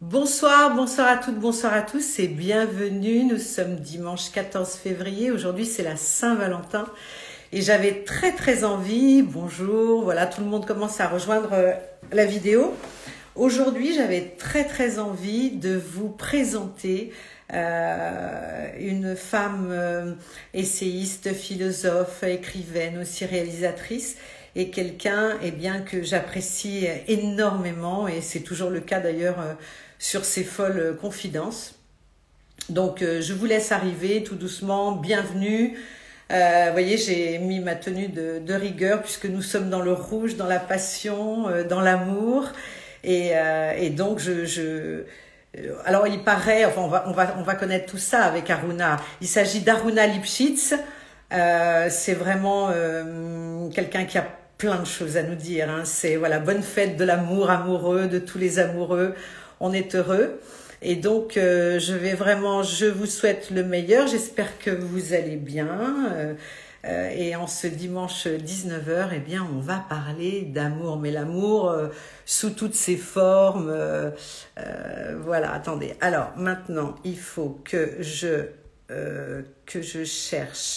Bonsoir, bonsoir à toutes, bonsoir à tous et bienvenue. Nous sommes dimanche 14 février. Aujourd'hui, c'est la Saint-Valentin et j'avais très envie, bonjour, voilà, tout le monde commence à rejoindre la vidéo. Aujourd'hui, j'avais très envie de vous présenter une femme essayiste, philosophe, écrivaine, aussi réalisatrice et quelqu'un bien que j'apprécie énormément et c'est toujours le cas d'ailleurs sur ces folles confidences. Donc je vous laisse arriver tout doucement, bienvenue. Vous voyez, j'ai mis ma tenue de rigueur puisque nous sommes dans le rouge, dans la passion, dans l'amour. Et donc, alors il paraît, enfin on va connaître tout ça avec Haruna. Il s'agit d'Haruna Lipschitz. C'est vraiment quelqu'un qui a plein de choses à nous dire. Hein. C'est voilà, bonne fête de l'amour amoureux, de tous les amoureux. On est heureux. Et donc, je vous souhaite le meilleur. J'espère que vous allez bien. Et en ce dimanche 19h, on va parler d'amour. Mais l'amour sous toutes ses formes. Voilà, attendez. Alors, maintenant, il faut que je cherche.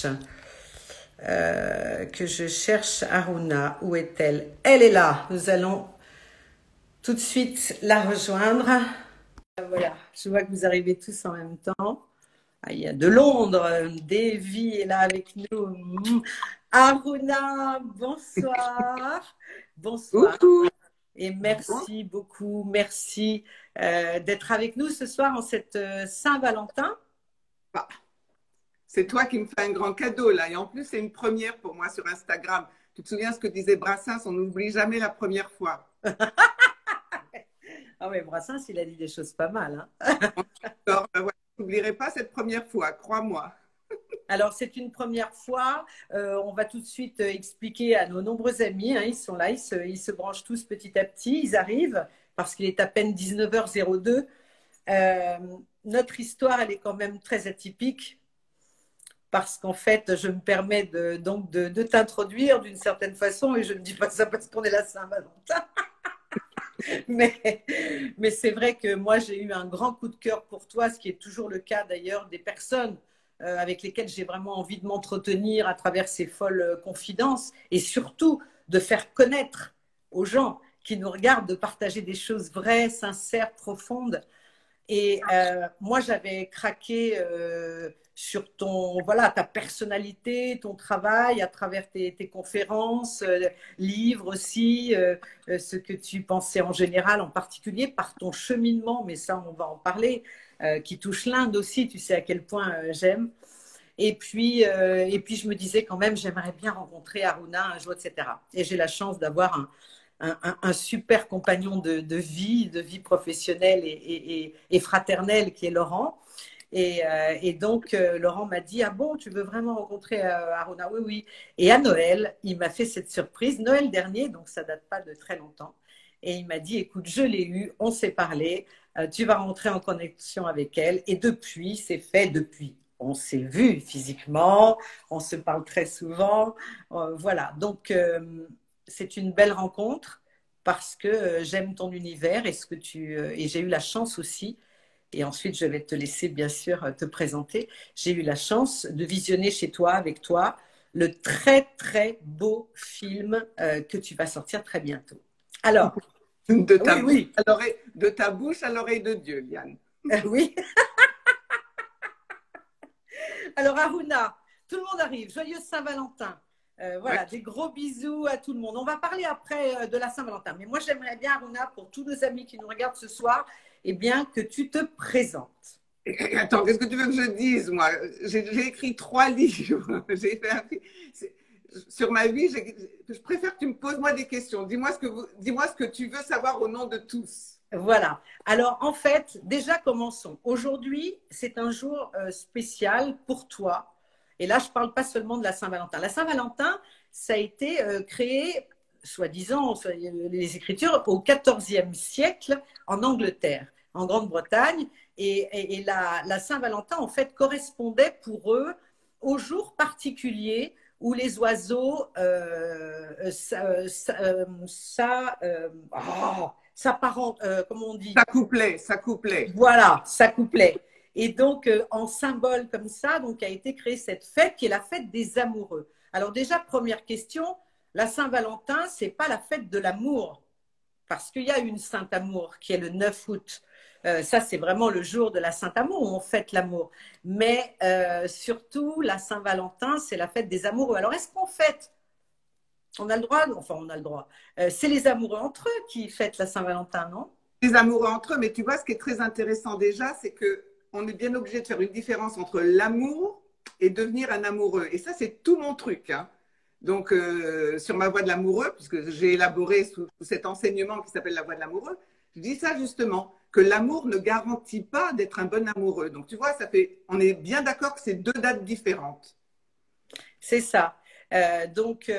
Haruna. Où est-elle? Elle est là. Nous allons tout de suite la rejoindre. Voilà, je vois que vous arrivez tous en même temps. Ah, il y a de Londres, Davy est là avec nous. Haruna, bonsoir. Bonsoir. Coucou. Et merci beaucoup, merci d'être avec nous ce soir en cette Saint-Valentin. Ah, c'est toi qui me fais un grand cadeau là. Et en plus, c'est une première pour moi sur Instagram. Tu te souviens ce que disait Brassens? On n'oublie jamais la première fois. Ah oui, Brassens, il a dit des choses pas mal. Hein. Alors, ouais, je n'oublierai pas cette première fois, crois-moi. Alors, c'est une première fois. On va tout de suite expliquer à nos nombreux amis. Hein, ils sont là, ils se branchent tous petit à petit. Ils arrivent parce qu'il est à peine 19h02. Notre histoire, elle est quand même très atypique parce qu'en fait, je me permets de t'introduire d'une certaine façon et je ne dis pas ça parce qu'on est la Saint-Valentin. Mais c'est vrai que moi, j'ai eu un grand coup de cœur pour toi, ce qui est toujours le cas d'ailleurs des personnes avec lesquelles j'ai vraiment envie de m'entretenir à travers ces folles confidences et surtout de faire connaître aux gens qui nous regardent, de partager des choses vraies, sincères, profondes. Et moi, j'avais craqué sur ta personnalité, ton travail à travers tes conférences, livres aussi, ce que tu pensais en général, en particulier par ton cheminement, mais ça, on va en parler, qui touche l'Inde aussi, tu sais à quel point j'aime. Et puis, je me disais quand même, j'aimerais bien rencontrer Haruna un jour, etc. Et j'ai la chance d'avoir un super compagnon de vie professionnelle et fraternelle qui est Laurent. Et donc, Laurent m'a dit, ah bon, tu veux vraiment rencontrer Haruna? Oui, oui. Et à Noël, il m'a fait cette surprise, Noël dernier, donc ça date pas de très longtemps. Et il m'a dit, écoute, je l'ai eu, on s'est parlé, tu vas rentrer en connexion avec elle. Et depuis, c'est fait depuis. On s'est vu physiquement, on se parle très souvent. Voilà, donc c'est une belle rencontre parce que j'aime ton univers et j'ai eu la chance aussi, et ensuite je vais te laisser bien sûr te présenter, j'ai eu la chance de visionner chez toi, avec toi, le très beau film que tu vas sortir très bientôt. Alors, De ta oui, bouche oui, à l'oreille, de ta bouche à l'oreille de Dieu, Liane. oui. Alors Aruna, tout le monde arrive, joyeuse Saint-Valentin. Ouais. Voilà, des gros bisous à tout le monde. On va parler après de la Saint-Valentin. Mais moi, j'aimerais bien, Aruna, pour tous nos amis qui nous regardent ce soir, que tu te présentes. Attends, qu'est-ce que tu veux que je dise, moi? J'ai écrit 3 livres. J'ai fait sur ma vie. Je préfère que tu me poses moi des questions. Dis-moi ce que tu veux savoir au nom de tous. Voilà. Alors, en fait, déjà, commençons. Aujourd'hui, c'est un jour spécial pour toi. Et là, je ne parle pas seulement de la Saint-Valentin. La Saint-Valentin, ça a été créé, soi-disant, les Écritures, au XIVe siècle en Angleterre, en Grande-Bretagne. Et la Saint-Valentin, en fait, correspondait pour eux au jour particulier où les oiseaux comment on dit? Ça couplait, ça couplait. Voilà, ça couplait. Et donc, en symbole comme ça, donc a été créée cette fête qui est la fête des amoureux. Alors déjà, première question, la Saint-Valentin, c'est pas la fête de l'amour, parce qu'il y a une Saint-Amour qui est le 9 août. Ça, c'est vraiment le jour de la Saint-Amour où on fête l'amour. Mais surtout, la Saint-Valentin, c'est la fête des amoureux. Alors, est-ce qu'on fête? On a le droit? Enfin, on a le droit. C'est les amoureux entre eux qui fêtent la Saint-Valentin, non? Les amoureux entre eux, mais tu vois, ce qui est très intéressant déjà, c'est que on est bien obligé de faire une différence entre l'amour et devenir un amoureux. Et ça, c'est tout mon truc, hein. Donc, sur ma voie de l'amoureux, puisque j'ai élaboré sous cet enseignement qui s'appelle la voie de l'amoureux, je dis ça justement, que l'amour ne garantit pas d'être un bon amoureux. Donc, tu vois, on est bien d'accord que c'est deux dates différentes. C'est ça. Donc,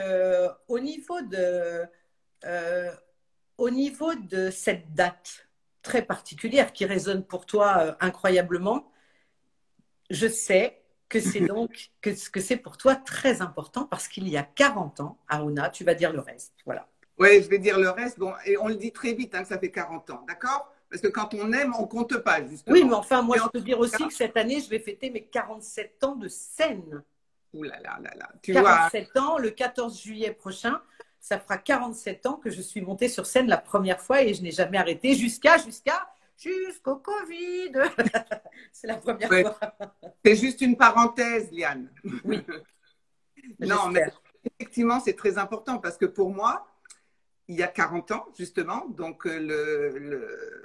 au niveau de cette date très particulière qui résonne pour toi incroyablement, je sais que c'est donc que c'est pour toi très important parce qu'il y a 40 ans, Aruna, tu vas dire le reste. Voilà. Oui, je vais dire le reste. Bon, et on le dit très vite, hein, que ça fait 40 ans, d'accord? Parce que quand on aime, on compte pas, justement. Oui, mais enfin, moi, je peux dire aussi que cette année, je vais fêter mes 47 ans de scène. Ouh là là là là. Tu 47 ans, le 14 juillet prochain, ça fera 47 ans que je suis montée sur scène la première fois et je n'ai jamais arrêté jusqu'au Covid. C'est la première fois. C'est juste une parenthèse, Liane. Oui. Non, mais effectivement, c'est très important parce que pour moi, il y a 40 ans, justement, donc le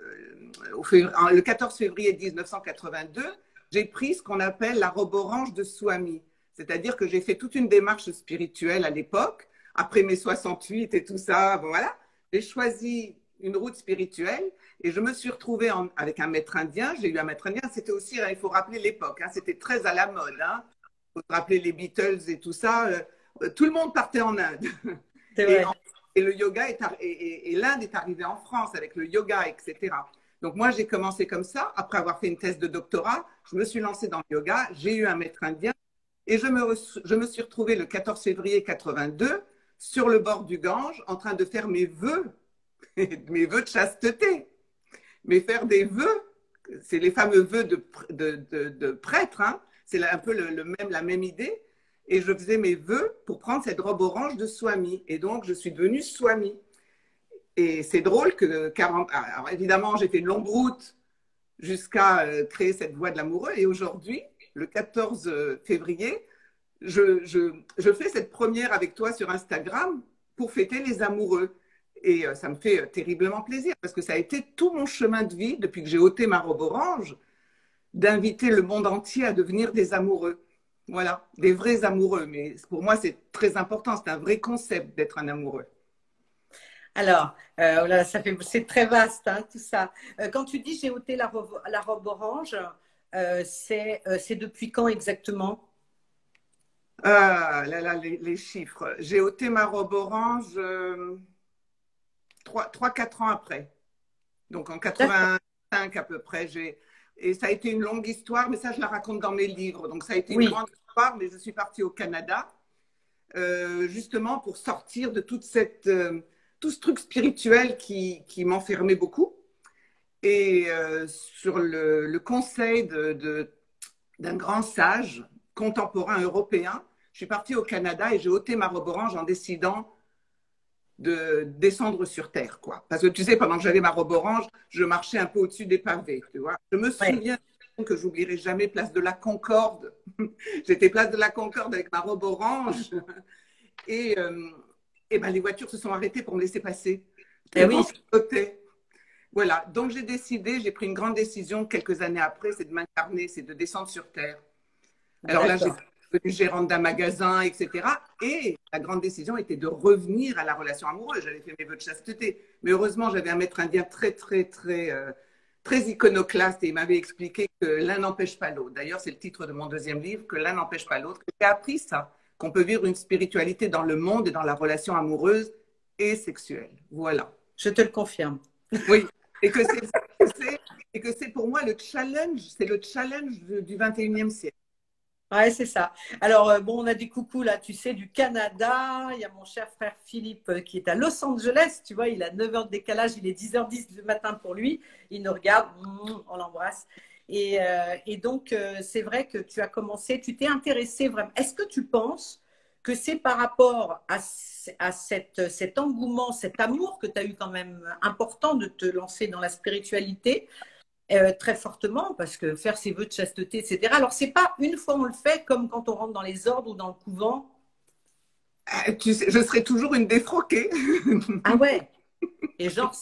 14 février 1982, j'ai pris ce qu'on appelle la robe orange de Swami. C'est-à-dire que j'ai fait toute une démarche spirituelle à l'époque, après mes 68 et tout ça, bon, voilà. J'ai choisi une route spirituelle et je me suis retrouvée avec un maître indien. J'ai eu un maître indien, c'était aussi, il faut rappeler l'époque, hein, c'était très à la mode. Hein. Il faut se rappeler les Beatles et tout ça. Tout le monde partait en Inde. C'est vrai. Et le yoga et l'Inde est arrivée en France avec le yoga, etc. Donc moi, j'ai commencé comme ça. Après avoir fait une thèse de doctorat, je me suis lancée dans le yoga. J'ai eu un maître indien et je me suis retrouvée le 14 février 82 sur le bord du Gange en train de faire mes vœux de chasteté. Mais faire des vœux, c'est les fameux vœux de prêtre, hein. C'est un peu la même idée. Et je faisais mes vœux pour prendre cette robe orange de Swami. Et donc, je suis devenue Swami. Et c'est drôle que 40... Alors, évidemment, j'ai fait une longue route jusqu'à créer cette voie de l'amoureux. Et aujourd'hui, le 14 février, je fais cette première avec toi sur Instagram pour fêter les amoureux. Et ça me fait terriblement plaisir parce que ça a été tout mon chemin de vie depuis que j'ai ôté ma robe orange, d'inviter le monde entier à devenir des amoureux. Voilà, des vrais amoureux. Mais pour moi, c'est très important. C'est un vrai concept d'être un amoureux. Alors, c'est très vaste, hein, tout ça. Quand tu dis j'ai ôté la robe orange, c'est depuis quand exactement? Ah là là, les chiffres. J'ai ôté ma robe orange 3-4 ans après. Donc en 85 à peu près. Et ça a été une longue histoire, mais ça, je la raconte dans mes livres. Donc ça a été une grande histoire, mais je suis partie au Canada, justement pour sortir de tout ce truc spirituel qui m'enfermait beaucoup. Et sur le conseil d'un grand sage contemporain européen, je suis partie au Canada et j'ai ôté ma robe orange en décidant de descendre sur terre, quoi. Parce que tu sais, pendant que j'avais ma robe orange, je marchais un peu au-dessus des pavés, tu vois. Je me souviens que j'oublierai jamais place de la Concorde. J'étais place de la Concorde avec ma robe orange et ben, les voitures se sont arrêtées pour me laisser passer. Et oui. Voilà, donc j'ai pris une grande décision quelques années après, c'est de m'incarner, c'est de descendre sur terre. Alors là, j'ai devenu gérante d'un magasin, etc. Et la grande décision était de revenir à la relation amoureuse. J'avais fait mes vœux de chasteté. Mais heureusement, j'avais un maître indien très iconoclaste et il m'avait expliqué que l'un n'empêche pas l'autre. D'ailleurs, c'est le titre de mon deuxième livre, que l'un n'empêche pas l'autre. J'ai appris ça, qu'on peut vivre une spiritualité dans le monde et dans la relation amoureuse et sexuelle. Voilà. Je te le confirme. Oui. Et que c'est pour moi le challenge, c'est le challenge du 21e siècle. Ouais, c'est ça. Alors, bon, on a des coucous là, tu sais, du Canada. Il y a mon cher frère Philippe qui est à Los Angeles. Tu vois, il a 9 heures de décalage. Il est 10h10 du matin pour lui. Il nous regarde. On l'embrasse. Et donc, c'est vrai que tu as commencé, tu t'es intéressé vraiment. Est-ce que tu penses que c'est par rapport à cet engouement, cet amour que tu as eu quand même important de te lancer dans la spiritualité très fortement, parce que faire ses vœux de chasteté, etc. Alors, c'est pas une fois on le fait comme quand on rentre dans les ordres ou dans le couvent. Tu sais, je serai toujours une défroquée. Ah ouais. Et genre,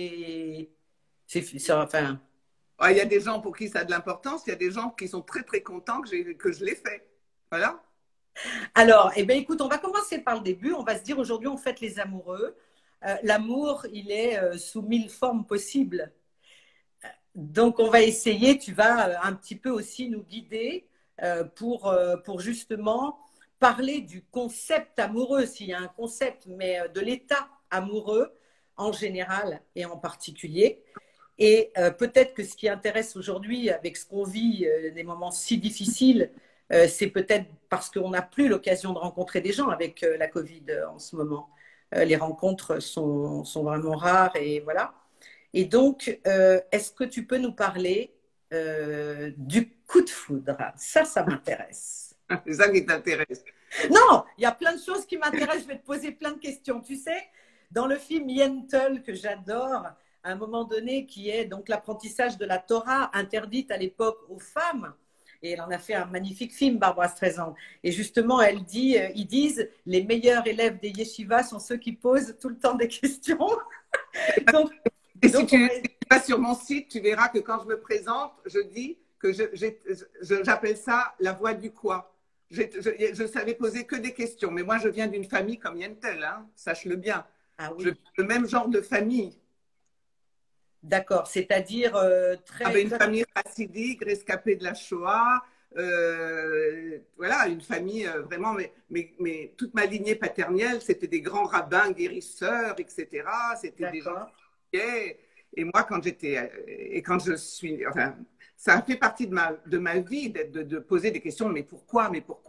enfin. Il y a des gens pour qui ça a de l'importance, il y a des gens qui sont très très contents que je l'ai fait. Voilà. Alors, eh ben, écoute, on va commencer par le début. On va se dire aujourd'hui, on fête les amoureux. L'amour, il est sous 1000 formes possibles. Donc, on va essayer, tu vas un petit peu aussi nous guider pour justement parler du concept amoureux, s'il y a un concept, mais de l'état amoureux en général et en particulier. Et peut-être que ce qui intéresse aujourd'hui, avec ce qu'on vit, des moments si difficiles, c'est peut-être parce qu'on n'a plus l'occasion de rencontrer des gens avec la Covid en ce moment. Les rencontres sont vraiment rares et voilà. Et donc, est-ce que tu peux nous parler du coup de foudre? Ça m'intéresse. C'est ça qui t'intéresse. Non, il y a plein de choses qui m'intéressent. Je vais te poser plein de questions. Tu sais, dans le film Yentl, que j'adore, à un moment donné, qui est donc l'apprentissage de la Torah, interdite à l'époque aux femmes, et elle en a fait un magnifique film, Barbara Streisand. Et justement, elle dit, ils disent, les meilleurs élèves des yeshivas sont ceux qui posent tout le temps des questions. Donc, et si tu vas sur mon site, tu verras que quand je me présente, je dis que j'appelle ça la voix du quoi. Je savais poser que des questions, mais moi je viens d'une famille comme Yentl, hein, sache-le bien. Ah oui. Le même genre de famille. D'accord, c'est-à-dire très. Avec une famille chassidique, rescapée de la Shoah. Voilà, une famille vraiment, mais toute ma lignée paternelle, c'était des grands rabbins guérisseurs, etc. C'était des gens qui et moi, quand je suis, enfin, ça a fait partie de ma vie de poser des questions, mais pourquoi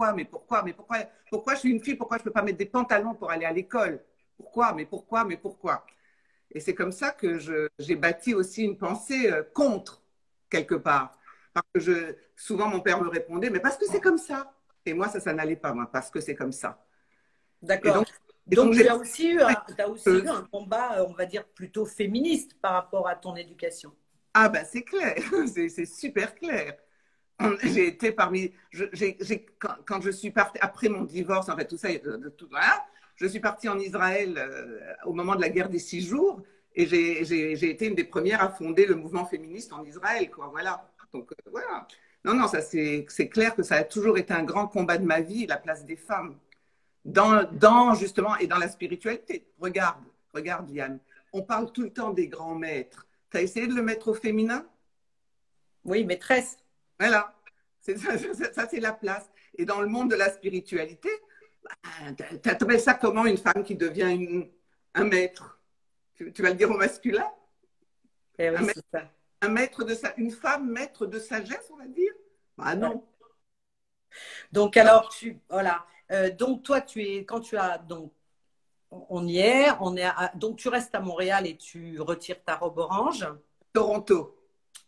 je suis une fille, pourquoi je ne peux pas mettre des pantalons pour aller à l'école? Pourquoi? Et c'est comme ça que j'ai bâti aussi une pensée contre, quelque part. Parce que souvent, mon père me répondait, mais parce que c'est comme ça. Et moi, ça n'allait pas, moi, parce que c'est comme ça. D'accord. Donc tu as aussi eu un combat, on va dire, plutôt féministe par rapport à ton éducation. Ah ben, c'est clair, c'est super clair. J'ai été parmi… quand je suis partie, après mon divorce, en fait, tout ça, voilà, je suis partie en Israël au moment de la guerre des 6 jours et j'ai été une des premières à fonder le mouvement féministe en Israël, quoi, voilà. Donc, voilà. Non, ça, c'est clair que ça a toujours été un grand combat de ma vie, la place des femmes. Justement, et dans la spiritualité. Regarde, Yann. On parle tout le temps des grands maîtres. Tu as essayé de le mettre au féminin? Oui, maîtresse. Voilà. Ça, c'est la place. Et dans le monde de la spiritualité, tu appelles ça comment une femme qui devient un maître? Tu vas le dire au masculin? Eh oui, c'est ça. Une femme maître de sagesse, on va dire? Bah non. Donc, alors, voilà. Donc, toi, donc, on y est, donc tu restes à Montréal et tu retires ta robe orange. Toronto.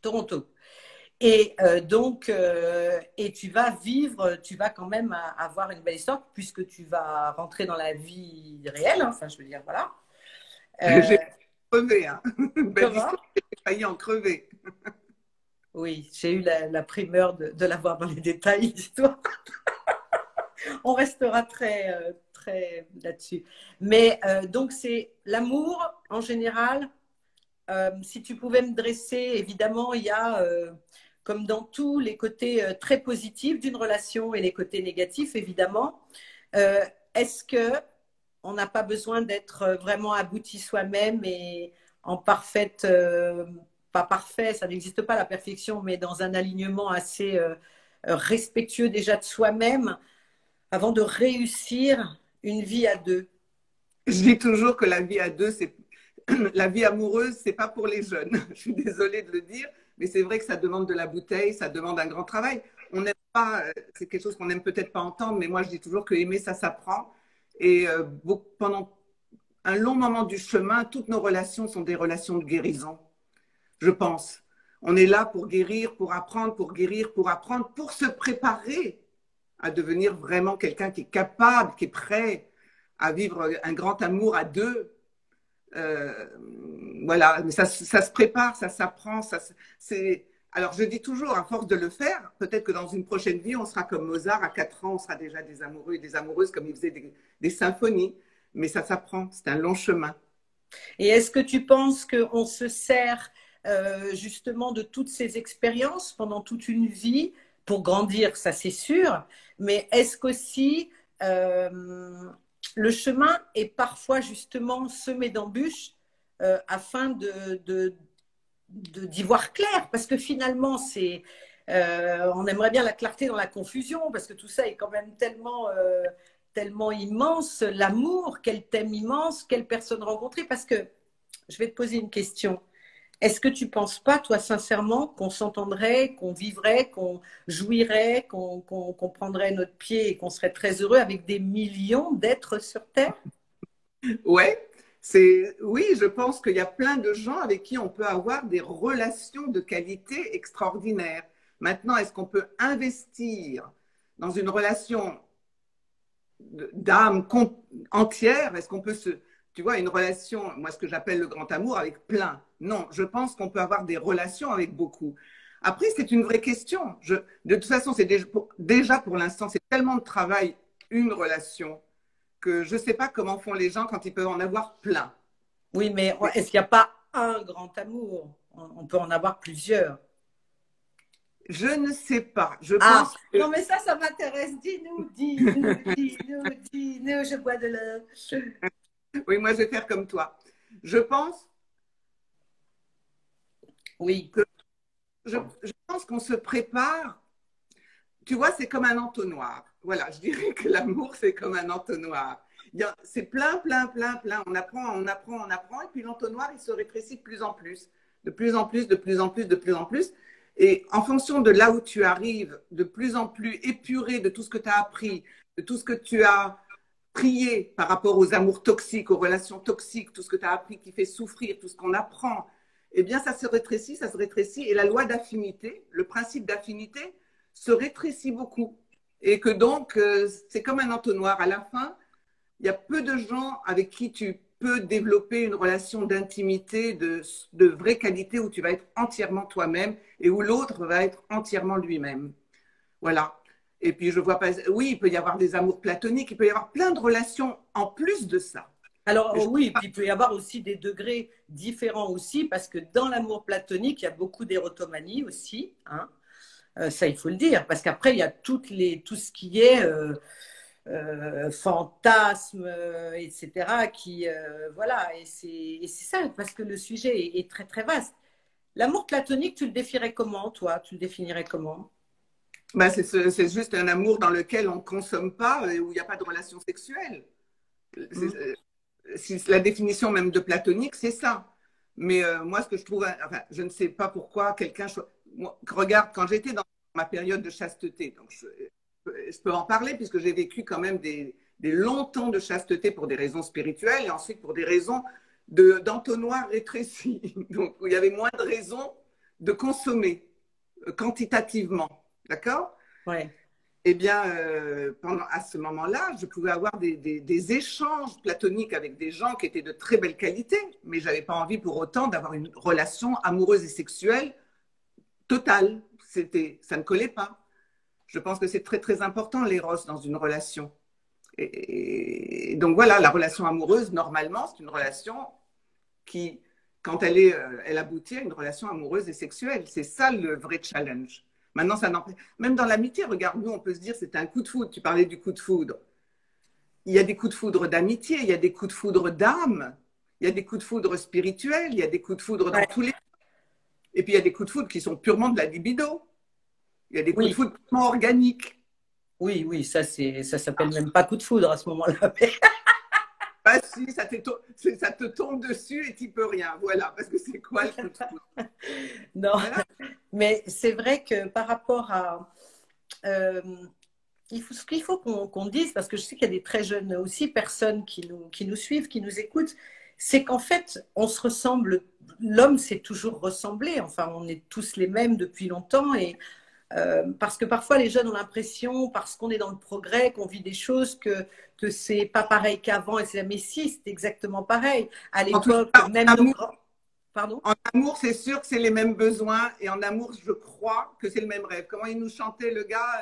Et donc, et tu vas quand même avoir une belle histoire puisque tu vas rentrer dans la vie réelle. Hein, enfin, je veux dire, voilà. J'ai crevé, hein. Belle histoire, j'ai failli en crever. Oui, j'ai eu la primeur de la voir dans les détails, l'histoire. On restera très là-dessus. Mais donc, c'est l'amour en général. Si tu pouvais me dresser, évidemment, il y a, comme dans tous, les côtés très positifs d'une relation et les côtés négatifs, évidemment. Est-ce qu'on n'a pas besoin d'être vraiment abouti soi-même et en parfaite, pas parfait, ça n'existe pas la perfection, mais dans un alignement assez respectueux déjà de soi-même avant de réussir une vie à deux? Je dis toujours que la vie à deux, la vie amoureuse, c'est pas pour les jeunes. Je suis désolée de le dire, mais c'est vrai que ça demande de la bouteille, ça demande un grand travail. on n'aime pas, c'est quelque chose qu'on n'aime peut-être pas entendre, mais moi je dis toujours que aimer, ça s'apprend. Et pendant un long moment du chemin, toutes nos relations sont des relations de guérison, je pense. On est là pour guérir, pour apprendre, pour guérir, pour apprendre, pour se préparer à devenir vraiment quelqu'un qui est capable, qui est prêt à vivre un grand amour à deux. Euh, voilà, mais ça se prépare, ça s'apprend. Alors, je dis toujours, à force de le faire, peut-être que dans une prochaine vie, on sera comme Mozart, à 4 ans, on sera déjà des amoureux et des amoureuses, comme il faisait des symphonies. Mais ça s'apprend, c'est un long chemin. Et est-ce que tu penses qu'on se sert justement de toutes ces expériences pendant toute une vie pour grandir, ça c'est sûr, mais est-ce qu'aussi le chemin est parfois justement semé d'embûches afin d'y voir clair? Parce que finalement, on aimerait bien la clarté dans la confusion, parce que tout ça est quand même tellement immense, l'amour, quel thème immense, quelle personne rencontrer, parce que je vais te poser une question. Est-ce que tu ne penses pas, toi, sincèrement, qu'on s'entendrait, qu'on vivrait, qu'on jouirait, qu'on prendrait notre pied et qu'on serait très heureux avec des millions d'êtres sur Terre? Ouais, oui, je pense qu'il y a plein de gens avec qui on peut avoir des relations de qualité extraordinaires. Maintenant, est-ce qu'on peut investir dans une relation d'âme entière? Est-ce qu'on peut tu vois, une relation, moi ce que j'appelle le grand amour avec plein? Non, je pense qu'on peut avoir des relations avec beaucoup. Après, c'est une vraie question. De toute façon, c'est déjà pour l'instant, c'est tellement de travail, une relation, que je ne sais pas comment font les gens quand ils peuvent en avoir plein. Oui, mais est-ce qu'il n'y a pas un grand amour? On peut en avoir plusieurs. Je ne sais pas. Je Ah, pense que... non, mais ça m'intéresse. Dis-nous, dis-nous, dis-nous, dis-nous, je bois de l'eau. Oui, moi, je vais faire comme toi. Je pense Oui. que je pense qu'on se prépare. Tu vois, c'est comme un entonnoir. Voilà, je dirais que l'amour, c'est comme un entonnoir. C'est plein, plein, plein, plein. On apprend, on apprend, on apprend. Et puis l'entonnoir, il se rétrécit de plus en plus. De plus en plus, de plus en plus, de plus en plus. Et en fonction de là où tu arrives, de plus en plus épuré de tout ce que tu as appris, de tout ce que tu as prié par rapport aux amours toxiques, aux relations toxiques, tout ce que tu as appris qui fait souffrir, tout ce qu'on apprend, eh bien, ça se rétrécit, ça se rétrécit. Et la loi d'affinité, le principe d'affinité, se rétrécit beaucoup. Et que donc, c'est comme un entonnoir. À la fin, il y a peu de gens avec qui tu peux développer une relation d'intimité, de vraie qualité, où tu vas être entièrement toi-même et où l'autre va être entièrement lui-même. Voilà. Et puis, je vois pas. Oui, il peut y avoir des amours platoniques, il peut y avoir plein de relations en plus de ça. Alors oui, puis il peut y avoir aussi des degrés différents aussi, parce que dans l'amour platonique, il y a beaucoup d'érotomanie aussi, hein. Ça, il faut le dire, parce qu'après, il y a tout ce qui est fantasme, etc., voilà, et c'est ça, parce que le sujet est très, très vaste. L'amour platonique, tu le définirais comment, toi? Tu le définirais comment? Ben, c'est juste un amour dans lequel on ne consomme pas et où il n'y a pas de relation sexuelle. La définition même de platonique, c'est ça. Mais moi, ce que je trouve, enfin, je ne sais pas pourquoi quelqu'un. Regarde, quand j'étais dans ma période de chasteté, donc je peux en parler puisque j'ai vécu quand même des longs temps de chasteté pour des raisons spirituelles et ensuite pour des raisons d'entonnoir rétréci. Donc, où il y avait moins de raisons de consommer quantitativement. D'accord? Ouais. Eh bien, à ce moment-là, je pouvais avoir des échanges platoniques avec des gens qui étaient de très belle qualité, mais je n'avais pas envie pour autant d'avoir une relation amoureuse et sexuelle totale. Ça ne collait pas. Je pense que c'est très, très important, l'éros, dans une relation. Et donc voilà, la relation amoureuse, normalement, c'est une relation qui, quand elle aboutit à une relation amoureuse et sexuelle. C'est ça le vrai challenge. Maintenant, ça n'empêche. Même dans l'amitié, regarde, nous, on peut se dire c'est un coup de foudre. Tu parlais du coup de foudre. Il y a des coups de foudre d'amitié, il y a des coups de foudre d'âme, il y a des coups de foudre spirituels, il y a des coups de foudre dans tous les. Et puis il y a des coups de foudre qui sont purement de la libido. Il y a des coups de foudre purement organiques. Oui, oui, ça s'appelle même pas coup de foudre à ce moment-là. Ah si, ça te tombe dessus et tu peux rien. Voilà, parce que c'est quoi le coup de foudre? Non, voilà. Mais c'est vrai que par rapport ce qu'il faut qu'on dise, parce que je sais qu'il y a des très jeunes aussi personnes qui nous suivent, qui nous écoutent, c'est qu'en fait, on se ressemble. L'homme s'est toujours ressemblé. Enfin, on est tous les mêmes depuis longtemps. Et parce que parfois, les jeunes ont l'impression, parce qu'on est dans le progrès, qu'on vit des choses, que c'est pas pareil qu'avant. Et c'est mais si, c'est exactement pareil. À En tout l'époque, cas, même nos grands. Pardon? en amour, c'est sûr que c'est les mêmes besoins. Et en amour, je crois que c'est le même rêve. Comment il nous chantait, le gars,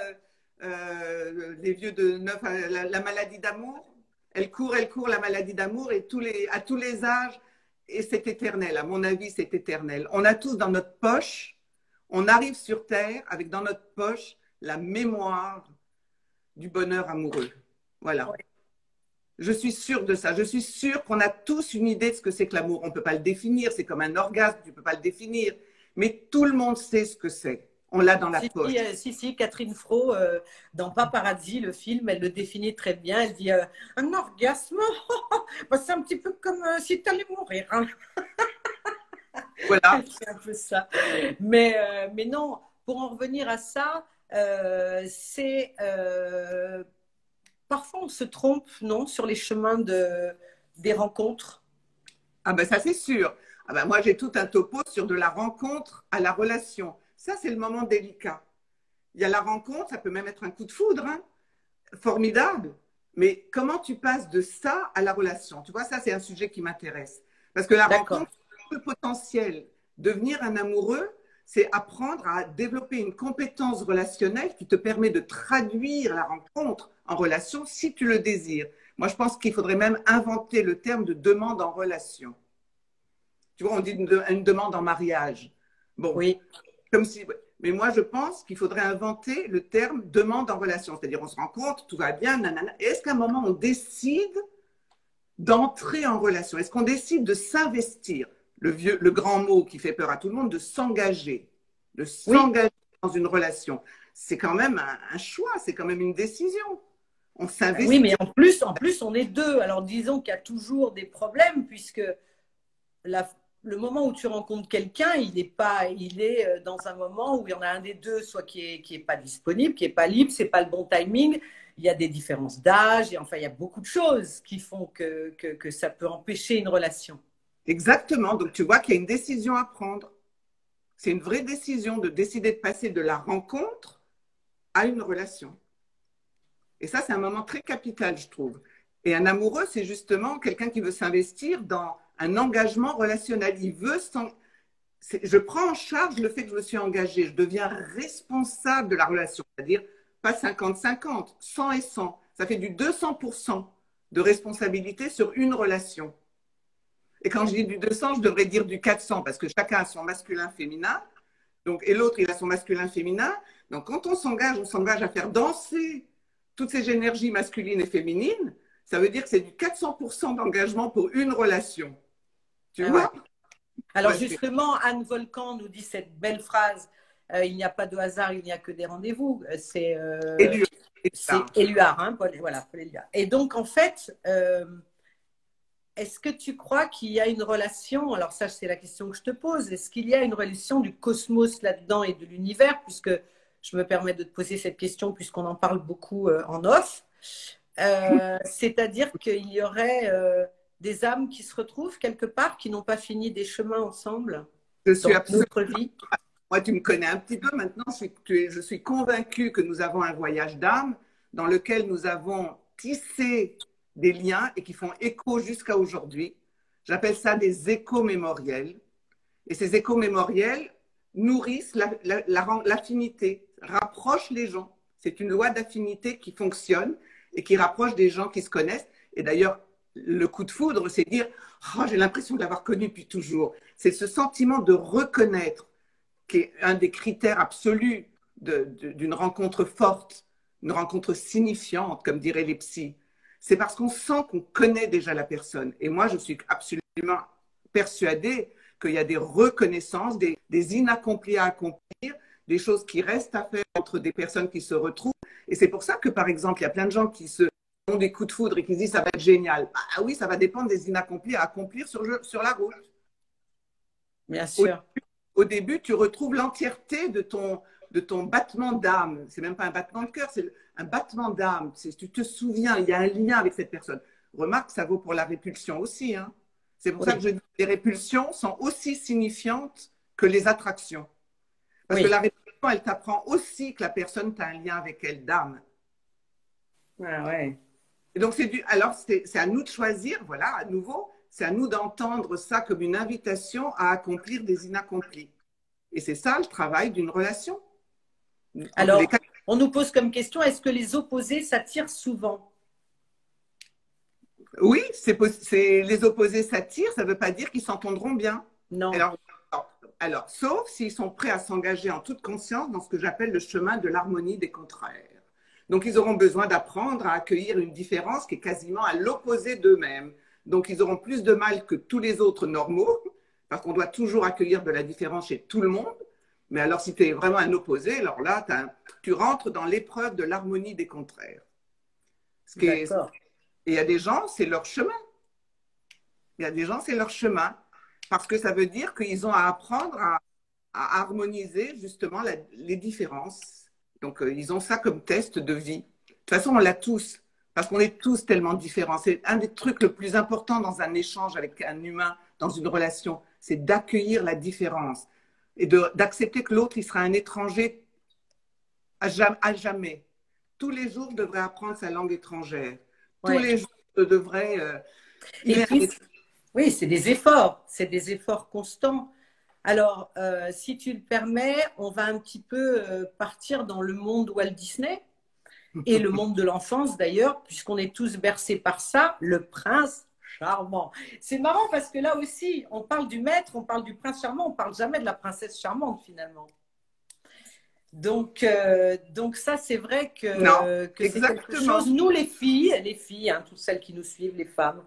les vieux de neuf, la maladie d'amour. Elle court, la maladie d'amour. Et à tous les âges, et c'est éternel. À mon avis, c'est éternel. On a tous dans notre poche, on arrive sur Terre avec dans notre poche la mémoire du bonheur amoureux. Voilà. Ouais. Je suis sûre de ça. Je suis sûre qu'on a tous une idée de ce que c'est que l'amour. On ne peut pas le définir. C'est comme un orgasme. Tu ne peux pas le définir. Mais tout le monde sait ce que c'est. On l'a dans la poche. Si, Catherine Fro, dans Paparazzi, le film, elle le définit très bien. Elle dit un orgasme, bah, c'est un petit peu comme si tu allais mourir. Hein. Voilà. C'est un peu ça. Mais non, pour en revenir à ça, c'est parfois on se trompe, non, sur les chemins des rencontres. Ah ben ça, c'est sûr. Ah ben moi, j'ai tout un topo sur de la rencontre à la relation. Ça, c'est le moment délicat. Il y a la rencontre, ça peut même être un coup de foudre, hein, formidable. Mais comment tu passes de ça à la relation? Tu vois, ça, c'est un sujet qui m'intéresse. Parce que la rencontre, le potentiel. Devenir un amoureux, c'est apprendre à développer une compétence relationnelle qui te permet de traduire la rencontre en relation si tu le désires. Moi, je pense qu'il faudrait même inventer le terme de demande en relation. Tu vois, on dit une demande en mariage. Bon, oui. Comme si. Mais moi, je pense qu'il faudrait inventer le terme demande en relation. C'est-à-dire, on se rencontre, tout va bien, nanana. Est-ce qu'à un moment, on décide d'entrer en relation? Est-ce qu'on décide de s'investir? Le grand mot qui fait peur à tout le monde, de s'engager. De s'engager dans une relation. C'est quand même un choix, c'est quand même une décision. On s'investit. Oui, mais en plus, on est deux. Alors, disons qu'il y a toujours des problèmes, puisque le moment où tu rencontres quelqu'un, il est dans un moment où il y en a un des deux, soit qui est pas disponible, qui est pas libre, c'est pas le bon timing. Il y a des différences d'âge, et enfin, il y a beaucoup de choses qui font que ça peut empêcher une relation. Exactement. Donc, tu vois qu'il y a une décision à prendre. C'est une vraie décision de décider de passer de la rencontre à une relation. Et ça, c'est un moment très capital, je trouve. Et un amoureux, c'est justement quelqu'un qui veut s'investir dans un engagement relationnel. Je prends en charge le fait que je me suis engagée. Je deviens responsable de la relation. C'est-à-dire, pas 50-50, 100 et 100. Ça fait du 200% de responsabilité sur une relation. Et quand je dis du 200, je devrais dire du 400 parce que chacun a son masculin-féminin. Donc, et l'autre, il a son masculin-féminin. Donc, quand on s'engage à faire danser toutes ces énergies masculines et féminines. Ça veut dire que c'est du 400% d'engagement pour une relation. Tu vois? Ouais. Alors, justement, Anne Volcan nous dit cette belle phrase il n'y a pas de hasard, il n'y a que des rendez-vous. C'est Éluard, hein, Paul Éluard. Et donc, en fait, est-ce que tu crois qu'il y a une relation, alors ça c'est la question que je te pose, est-ce qu'il y a une relation du cosmos là-dedans et de l'univers, puisque je me permets de te poser cette question puisqu'on en parle beaucoup en off, c'est-à-dire qu'il y aurait des âmes qui se retrouvent quelque part, qui n'ont pas fini des chemins ensemble dans notre vie? Moi, tu me connais un petit peu maintenant, je suis convaincue que nous avons un voyage d'âme dans lequel nous avons tissé des liens et qui font écho jusqu'à aujourd'hui. J'appelle ça des échos mémoriels. Et ces échos mémoriels nourrissent l'affinité, rapprochent les gens. C'est une loi d'affinité qui fonctionne et qui rapproche des gens qui se connaissent. Et d'ailleurs, le coup de foudre, c'est dire « Oh, j'ai l'impression de l'avoir connu depuis toujours ». C'est ce sentiment de reconnaître qui est un des critères absolus d'une rencontre forte, une rencontre signifiante, comme diraient les psys. C'est parce qu'on sent qu'on connaît déjà la personne. Et moi, je suis absolument persuadée qu'il y a des reconnaissances, des inaccomplis à accomplir, des choses qui restent à faire entre des personnes qui se retrouvent. Et c'est pour ça que, par exemple, il y a plein de gens qui ont des coups de foudre et qui se disent « ça va être génial ». Ah oui, ça va dépendre des inaccomplis à accomplir sur la route. Bien sûr. Au début, tu retrouves l'entièreté de ton de ton battement d'âme. C'est même pas un battement de cœur, c'est un battement d'âme. Tu te souviens, il y a un lien avec cette personne. Remarque, ça vaut pour la répulsion aussi, hein. C'est pour ça que Oui, je dis que les répulsions sont aussi signifiantes que les attractions. Parce que oui. la répulsion, elle t'apprend aussi que la personne, tu as un lien avec elle d'âme. Ah ouais. Et donc, alors, c'est à nous de choisir, voilà, à nouveau, c'est à nous d'entendre ça comme une invitation à accomplir des inaccomplis. Et c'est ça le travail d'une relation. En tous les Alors, cas, on nous pose comme question, est-ce que les opposés s'attirent souvent? oui, les opposés s'attirent, ça ne veut pas dire qu'ils s'entendront bien. Non. Alors, sauf s'ils sont prêts à s'engager en toute conscience dans ce que j'appelle le chemin de l'harmonie des contraires. Donc, ils auront besoin d'apprendre à accueillir une différence qui est quasiment à l'opposé d'eux-mêmes. Donc, ils auront plus de mal que tous les autres normaux, parce qu'on doit toujours accueillir de la différence chez tout le monde. Mais alors, si tu es vraiment un opposé, alors là, tu rentres dans l'épreuve de l'harmonie des contraires. Et D'accord. il y a des gens, c'est leur chemin. Il y a des gens, c'est leur chemin. Parce que ça veut dire qu'ils ont à apprendre à harmoniser justement les différences. Donc, ils ont ça comme test de vie. De toute façon, on l'a tous, parce qu'on est tous tellement différents. C'est un des trucs le plus important dans un échange avec un humain, dans une relation, c'est d'accueillir la différence et d'accepter que l'autre, il sera un étranger à jamais. Tous les jours, je devrais apprendre sa langue étrangère. Tous Ouais. les jours, je devrais… Et puis, oui, c'est des efforts constants. Alors, si tu le permets, on va un petit peu partir dans le monde Walt Disney et le monde de l'enfance d'ailleurs, puisqu'on est tous bercés par ça, le prince charmant. C'est marrant parce que là aussi, on parle du maître, on parle du prince charmant, on parle jamais de la princesse charmante finalement. Donc ça, c'est vrai Non, que c'est quelque chose. exactement. Nous, les filles hein, toutes celles qui nous suivent, les femmes,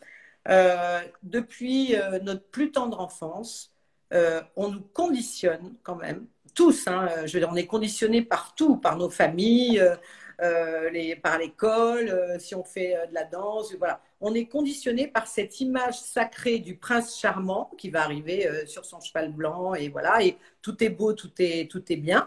depuis notre plus tendre enfance, on nous conditionne quand même, tous, hein, je veux dire, on est conditionné partout, par nos familles, par l'école, si on fait de la danse, voilà. On est conditionné par cette image sacrée du prince charmant qui va arriver sur son cheval blanc et voilà, et tout est beau, tout est bien.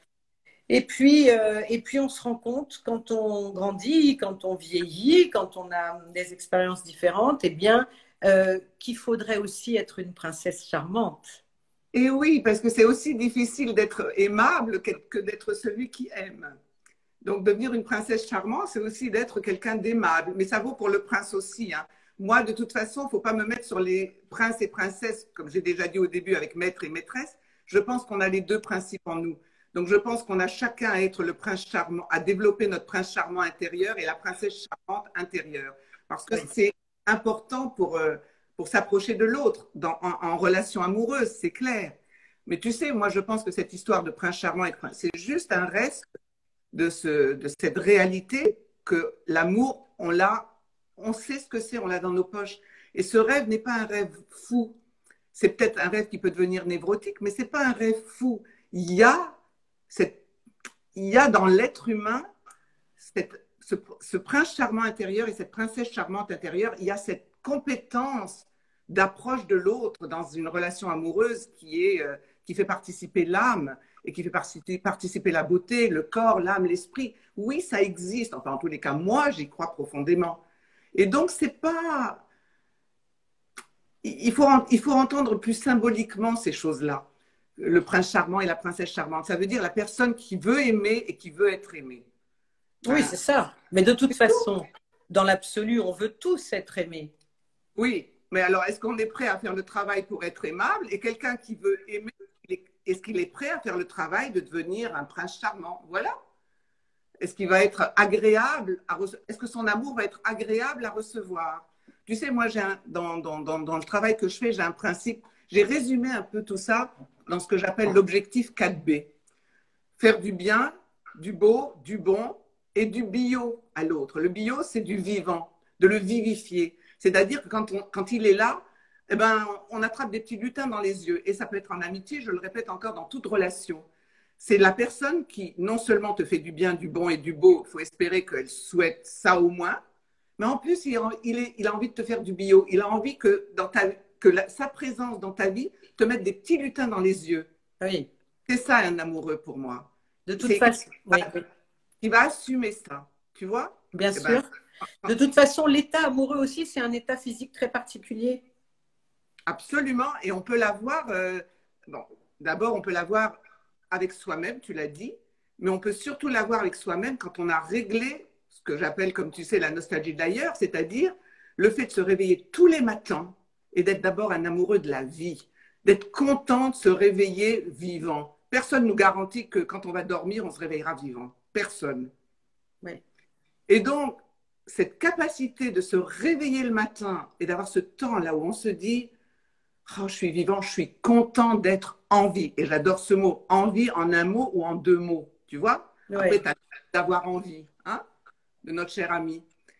Et puis, on se rend compte quand on grandit, quand on vieillit, quand on a des expériences différentes, eh bien, qu'il faudrait aussi être une princesse charmante. Et oui, parce que c'est aussi difficile d'être aimable que d'être celui qui aime. Donc, devenir une princesse charmante, c'est aussi d'être quelqu'un d'aimable. Mais ça vaut pour le prince aussi, hein. Moi, de toute façon, il ne faut pas me mettre sur les princes et princesses, comme j'ai déjà dit au début avec maître et maîtresse. Je pense qu'on a les deux principes en nous. Donc, je pense qu'on a chacun à être le prince charmant, à développer notre prince charmant intérieur et la princesse charmante intérieure. Parce que Oui. c'est important pour s'approcher de l'autre en relation amoureuse, c'est clair. Mais tu sais, moi, je pense que cette histoire de prince charmant, c'est juste un reste de cette réalité que l'amour, on sait ce que c'est, on l'a dans nos poches. Et ce rêve n'est pas un rêve fou. C'est peut-être un rêve qui peut devenir névrotique, mais ce n'est pas un rêve fou. Il y a, cette, il y a dans l'être humain ce prince charmant intérieur et cette princesse charmante intérieure. Il y a cette compétence d'approche de l'autre dans une relation amoureuse qui fait participer l'âme et qui fait participer la beauté, le corps, l'âme, l'esprit. Oui, ça existe. Enfin, en tous les cas, moi, j'y crois profondément. Et donc, c'est pas… il faut entendre plus symboliquement ces choses-là. Le prince charmant et la princesse charmante. Ça veut dire la personne qui veut aimer et qui veut être aimée. Oui, Hein? c'est ça. Mais de toute façon, dans l'absolu, on veut tous être aimés. Oui, mais alors est-ce qu'on est prêt à faire le travail pour être aimable? Et quelqu'un qui veut aimer, est-ce qu'il est prêt à faire le travail de devenir un prince charmant? Voilà. Est-ce qu'il va être agréable Est-ce que son amour va être agréable à recevoir? Tu sais, moi, dans le travail que je fais, j'ai un principe. J'ai résumé un peu tout ça dans ce que j'appelle l'objectif 4B. Faire du bien, du beau, du bon et du bio à l'autre. Le bio, c'est du vivant, de le vivifier. C'est-à-dire que quand il est là, eh ben, on attrape des petits lutins dans les yeux. Et ça peut être en amitié, je le répète encore, dans toute relation. C'est la personne qui non seulement te fait du bien, du bon et du beau, il faut espérer qu'elle souhaite ça au moins, mais en plus, il a envie de te faire du bio. Il a envie que sa présence dans ta vie te mette des petits lutins dans les yeux. Oui. C'est ça un amoureux pour moi. De toute C'est façon, oui, oui, qui va assumer ça, tu vois? bien Eh ben, sûr. De toute façon, l'état amoureux aussi, c'est un état physique très particulier. absolument. Et on peut l'avoir, bon, d'abord, on peut l'avoir avec soi-même, tu l'as dit, mais on peut surtout l'avoir avec soi-même quand on a réglé ce que j'appelle, comme tu sais, la nostalgie d'ailleurs, c'est-à-dire le fait de se réveiller tous les matins et d'être d'abord un amoureux de la vie, d'être content de se réveiller vivant. Personne ne nous garantit que quand on va dormir, on se réveillera vivant. Personne. Oui. Et donc, cette capacité de se réveiller le matin et d'avoir ce temps là où on se dit, oh, je suis vivant, je suis content d'être en vie. Et j'adore ce mot, envie en un mot ou en deux mots. Tu vois? Après, Oui. tu as d'avoir envie, hein, de notre cher ami.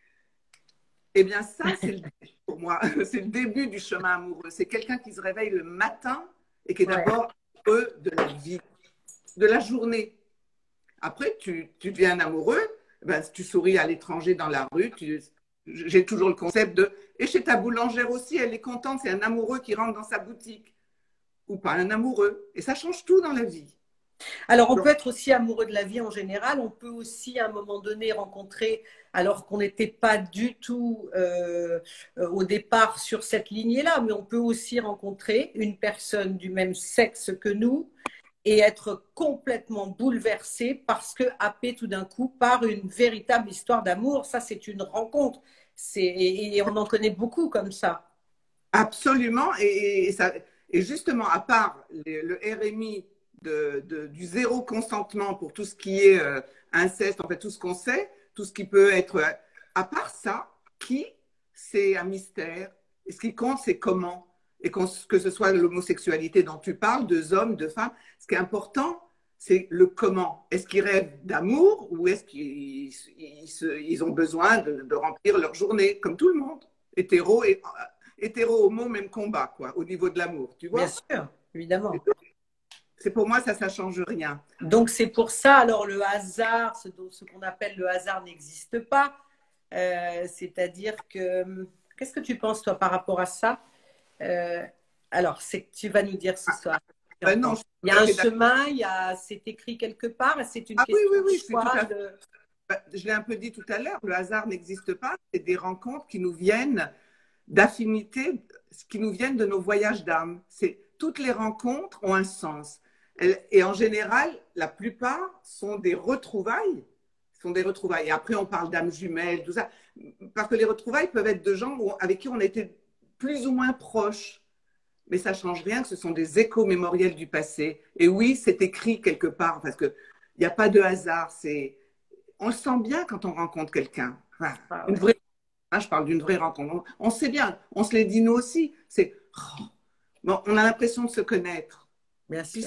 Eh bien, ça, c'est le début pour moi. C'est le début du chemin amoureux. C'est quelqu'un qui se réveille le matin et qui est Ouais. d'abord heureux de la vie, de la journée. Après, tu deviens un amoureux, ben, tu souris à l'étranger dans la rue. J'ai toujours le concept de. Et chez ta boulangère aussi, elle est contente, c'est un amoureux qui rentre dans sa boutique. Ou pas un amoureux. Et ça change tout dans la vie. Alors, on Donc, peut être aussi amoureux de la vie en général. On peut aussi, à un moment donné, rencontrer, alors qu'on n'était pas du tout au départ sur cette lignée-là, mais on peut aussi rencontrer une personne du même sexe que nous et être complètement bouleversé parce que happé tout d'un coup par une véritable histoire d'amour. Ça, c'est une rencontre. Et on en connaît beaucoup comme ça. absolument. Et justement, à part le RMI du zéro consentement pour tout ce qui est inceste, en fait, tout ce qu'on sait, tout ce qui peut être. À part ça, qui, c'est un mystère. Et ce qui compte, c'est comment. Et que ce soit l'homosexualité dont tu parles, deux hommes, deux femmes, ce qui est important, c'est le comment. Est-ce qu'ils rêvent d'amour ou est-ce qu'ils ont besoin de remplir leur journée, comme tout le monde, hétéro, homo, même combat, quoi, au niveau de l'amour, tu Bien vois? sûr, évidemment. C'est pour moi, ça change rien. Donc c'est pour ça, alors le hasard, ce qu'on appelle le hasard n'existe pas. C'est-à-dire que, qu'est-ce que tu penses toi par rapport à ça? Euh, alors, c'est que tu vas nous dire ce soir. Ben non, je suis Il y tout a à un fait d'accord. chemin, c'est écrit quelque part, c'est une Ah oui, question oui, de oui, je suis tout choix. à fait. Je l'ai un peu dit tout à l'heure, le hasard n'existe pas. C'est des rencontres qui nous viennent d'affinités, qui nous viennent de nos voyages d'âme. Toutes les rencontres ont un sens. Et en général, la plupart sont des retrouvailles. Sont des retrouvailles. Et après, on parle d'âmes jumelles, tout ça. Parce que les retrouvailles peuvent être de gens avec qui on a été plus ou moins proches. Mais ça ne change rien, que ce sont des échos mémoriels du passé. Et oui, c'est écrit quelque part, parce qu'il n'y a pas de hasard. On le sent bien quand on rencontre quelqu'un. Enfin, Ah une ouais, vraie, je parle d'une vraie rencontre. On sait bien, on se l'est dit nous aussi. Bon, on a l'impression de se connaître. bien Puis sûr.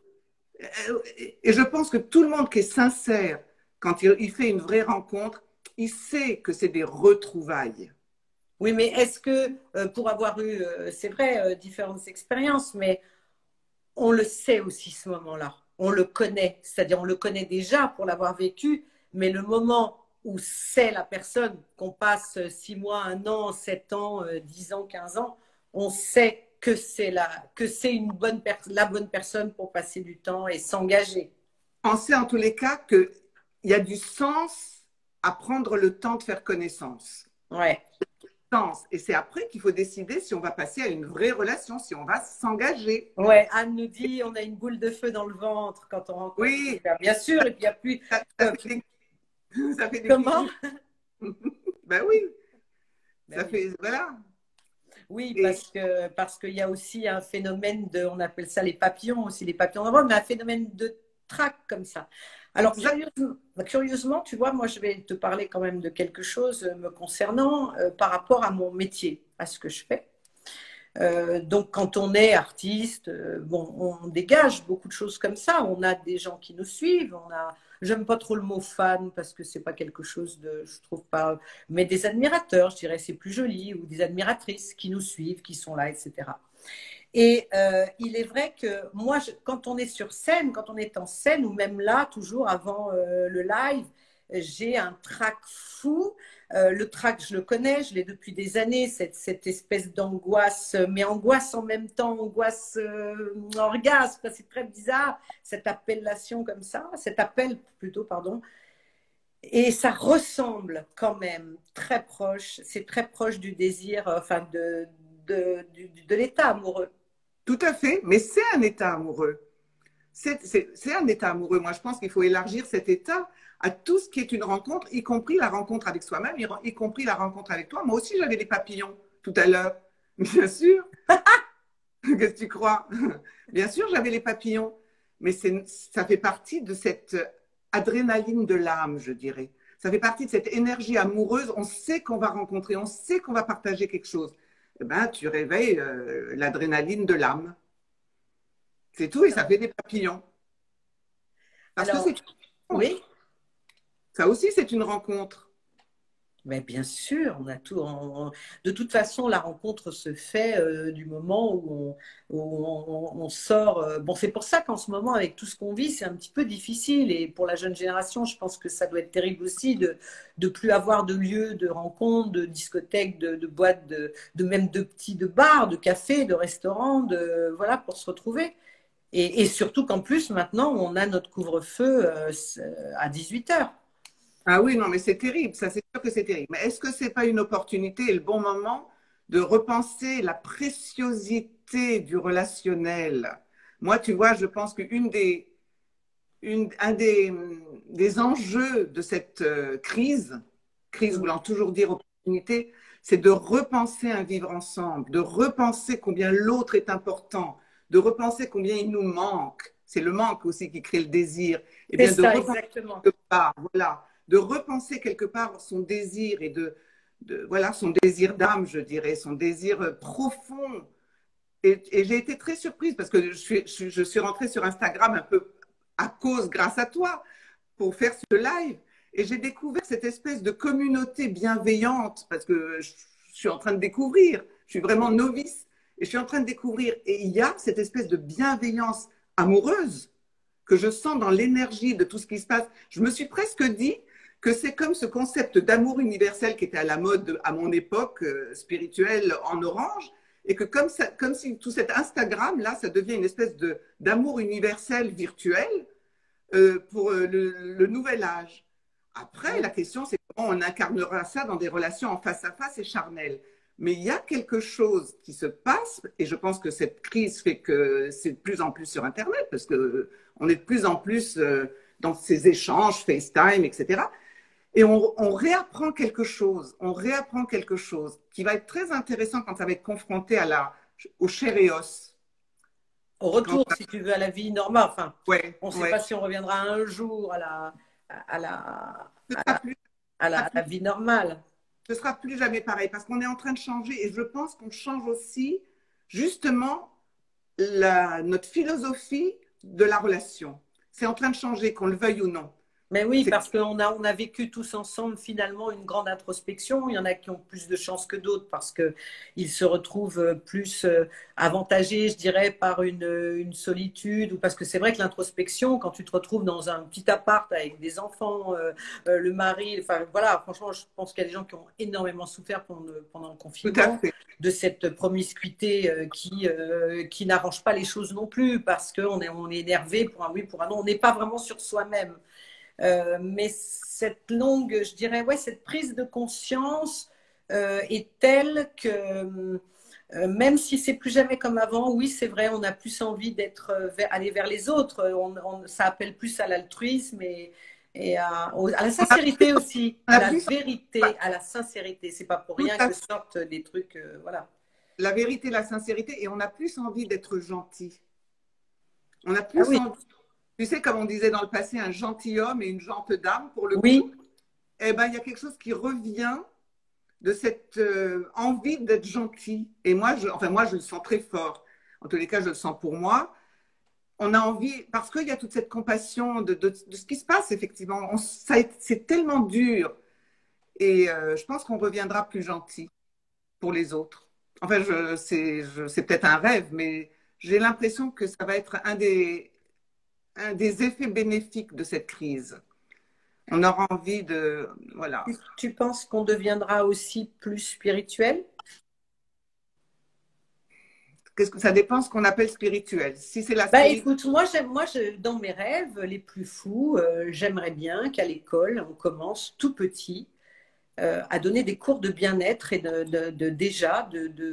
et je pense que tout le monde qui est sincère, quand il fait une vraie rencontre, il sait que c'est des retrouvailles. Oui, mais est-ce que pour avoir eu, c'est vrai, différentes expériences, mais on le sait aussi ce moment-là. On le connaît, c'est-à-dire on le connaît déjà pour l'avoir vécu, mais le moment où c'est la personne, qu'on passe 6 mois, 1 an, 7 ans, 10 ans, 15 ans, on sait que c'est la bonne personne pour passer du temps et s'engager. On sait en tous les cas qu'il y a du sens à prendre le temps de faire connaissance. Ouais. Et c'est après qu'il faut décider si on va passer à une vraie relation, si on va s'engager. Ouais, Anne nous dit on a une boule de feu dans le ventre quand on rencontre Oui, quelqu'un. Bien sûr, et puis il n'y a plus. ça fait ça fait des Comment? clics. Ben oui, Ben ça oui. fait. Voilà. Oui, Et parce qu'il y a aussi un phénomène on appelle ça les papillons aussi, les papillons d'amour, mais un phénomène de trac comme ça. Alors exact. curieusement, tu vois, moi je vais te parler quand même de quelque chose me concernant par rapport à mon métier, à ce que je fais. Donc quand on est artiste, bon, on dégage beaucoup de choses comme ça. On a des gens qui nous suivent, j'aime pas trop le mot fan parce que c'est pas quelque chose de, je trouve pas, mais des admirateurs, je dirais, c'est plus joli, ou des admiratrices qui nous suivent, qui sont là, etc. Et il est vrai que moi, quand on est sur scène, quand on est en scène, ou même là, toujours avant le live, j'ai un trac fou. Le trac, je le connais, je l'ai depuis des années, cette espèce d'angoisse, mais angoisse en même temps, angoisse orgasme, c'est très bizarre, cette appellation comme ça, cet appel plutôt, pardon. Et ça ressemble quand même très proche, c'est très proche du désir, enfin de l'état amoureux. Tout à fait, mais c'est un état amoureux. C'est un état amoureux. Moi, je pense qu'il faut élargir cet état à tout ce qui est une rencontre, y compris la rencontre avec soi-même, y compris la rencontre avec toi. Moi aussi, j'avais des papillons tout à l'heure. Bien sûr. Qu'est-ce que tu crois? Bien sûr, j'avais les papillons. Mais ça fait partie de cette adrénaline de l'âme, je dirais. Ça fait partie de cette énergie amoureuse. On sait qu'on va rencontrer, on sait qu'on va partager quelque chose. Eh ben, tu réveilles l'adrénaline de l'âme. C'est tout, et ça fait des papillons. Parce que Alors, oui, ça aussi, c'est une rencontre. mais bien sûr, on a tout. De toute façon, la rencontre se fait du moment où on sort. Bon, c'est pour ça qu'en ce moment, avec tout ce qu'on vit, c'est un petit peu difficile. Et pour la jeune génération, je pense que ça doit être terrible aussi de plus avoir de lieux de rencontre, de discothèques, de boîtes, même de bars, de cafés, de restaurants, voilà, pour se retrouver. Et surtout qu'en plus, maintenant, on a notre couvre-feu à 18 heures. Ah oui, non, mais c'est terrible, ça c'est sûr que c'est terrible. Mais est-ce que ce n'est pas une opportunité et le bon moment de repenser la préciosité du relationnel? Moi, tu vois, je pense un des enjeux de cette crise voulant toujours dire opportunité, c'est de repenser un vivre ensemble, de repenser combien l'autre est important, de repenser combien il nous manque. C'est le manque aussi qui crée le désir. Et C'est bien de ça, repenser exactement. quelque part, voilà, de repenser quelque part son désir et voilà, son désir d'âme, je dirais, son désir profond. Et j'ai été très surprise parce que je suis rentrée sur Instagram un peu grâce à toi, pour faire ce live. Et j'ai découvert cette espèce de communauté bienveillante parce que je suis en train de découvrir. Je suis vraiment novice et je suis en train de découvrir. Et il y a cette espèce de bienveillance amoureuse que je sens dans l'énergie de tout ce qui se passe. Je me suis presque dit que c'est comme ce concept d'amour universel qui était à la mode à mon époque spirituelle en orange, et que comme si tout cet Instagram, là, ça devient une espèce d'amour universel virtuel pour le nouvel âge. Après, la question, c'est comment on incarnera ça dans des relations en face à face et charnelles. Mais il y a quelque chose qui se passe, et je pense que cette crise fait que c'est de plus en plus sur Internet, parce qu'on est de plus en plus dans ces échanges, FaceTime, etc. Et on réapprend quelque chose, qui va être très intéressant quand ça va être confronté au chair et os. Au retour, si tu veux, à la vie normale. Enfin, Ouais, on ne sait ouais. pas si on reviendra un jour à la, Ce à sera la, plus, à la vie normale. ce sera plus jamais pareil parce qu'on est en train de changer et je pense qu'on change aussi justement notre philosophie de la relation. C'est en train de changer, qu'on le veuille ou non. Mais oui, C'est parce qu'on a vécu tous ensemble finalement une grande introspection. Il y en a qui ont plus de chance que d'autres parce qu'ils se retrouvent plus avantagés, je dirais, par une solitude. Ou parce que c'est vrai que l'introspection, quand tu te retrouves dans un petit appart avec des enfants, le mari, enfin voilà, franchement, je pense qu'il y a des gens qui ont énormément souffert pendant le tout à confinement fait. de cette promiscuité qui n'arrange pas les choses non plus parce qu'on est énervé pour un oui, pour un non. On n'est pas vraiment sur soi-même. Mais cette longue, je dirais, ouais, cette prise de conscience est telle que même si c'est plus jamais comme avant, oui, c'est vrai, on a plus envie d'être aller vers les autres. Ça appelle plus à l'altruisme et à la sincérité aussi, On à a la plus, vérité, à la sincérité. C'est pas pour tout rien à que fait. sortent des trucs, voilà. La vérité, la sincérité et on a plus envie d'être gentil. On a Ah plus oui, envie, tu sais, comme on disait dans le passé, un gentilhomme et une gente dame, pour le coup, oui, eh ben, il y a quelque chose qui revient de cette envie d'être gentil. Et moi, moi, je le sens très fort. En tous les cas, je le sens pour moi. On a envie, parce qu'il y a toute cette compassion de ce qui se passe, effectivement. C'est tellement dur. Et je pense qu'on reviendra plus gentil pour les autres. Enfin, c'est peut-être un rêve, mais j'ai l'impression que ça va être un des effets bénéfiques de cette crise. On aura envie de… Voilà. Tu penses qu'on deviendra aussi plus spirituel? Qu'est-ce que ça dépend ce qu'on appelle spirituel. Si c'est la Bah spiritualité… écoute, dans mes rêves les plus fous, j'aimerais bien qu'à l'école, on commence tout petit à donner des cours de bien-être et déjà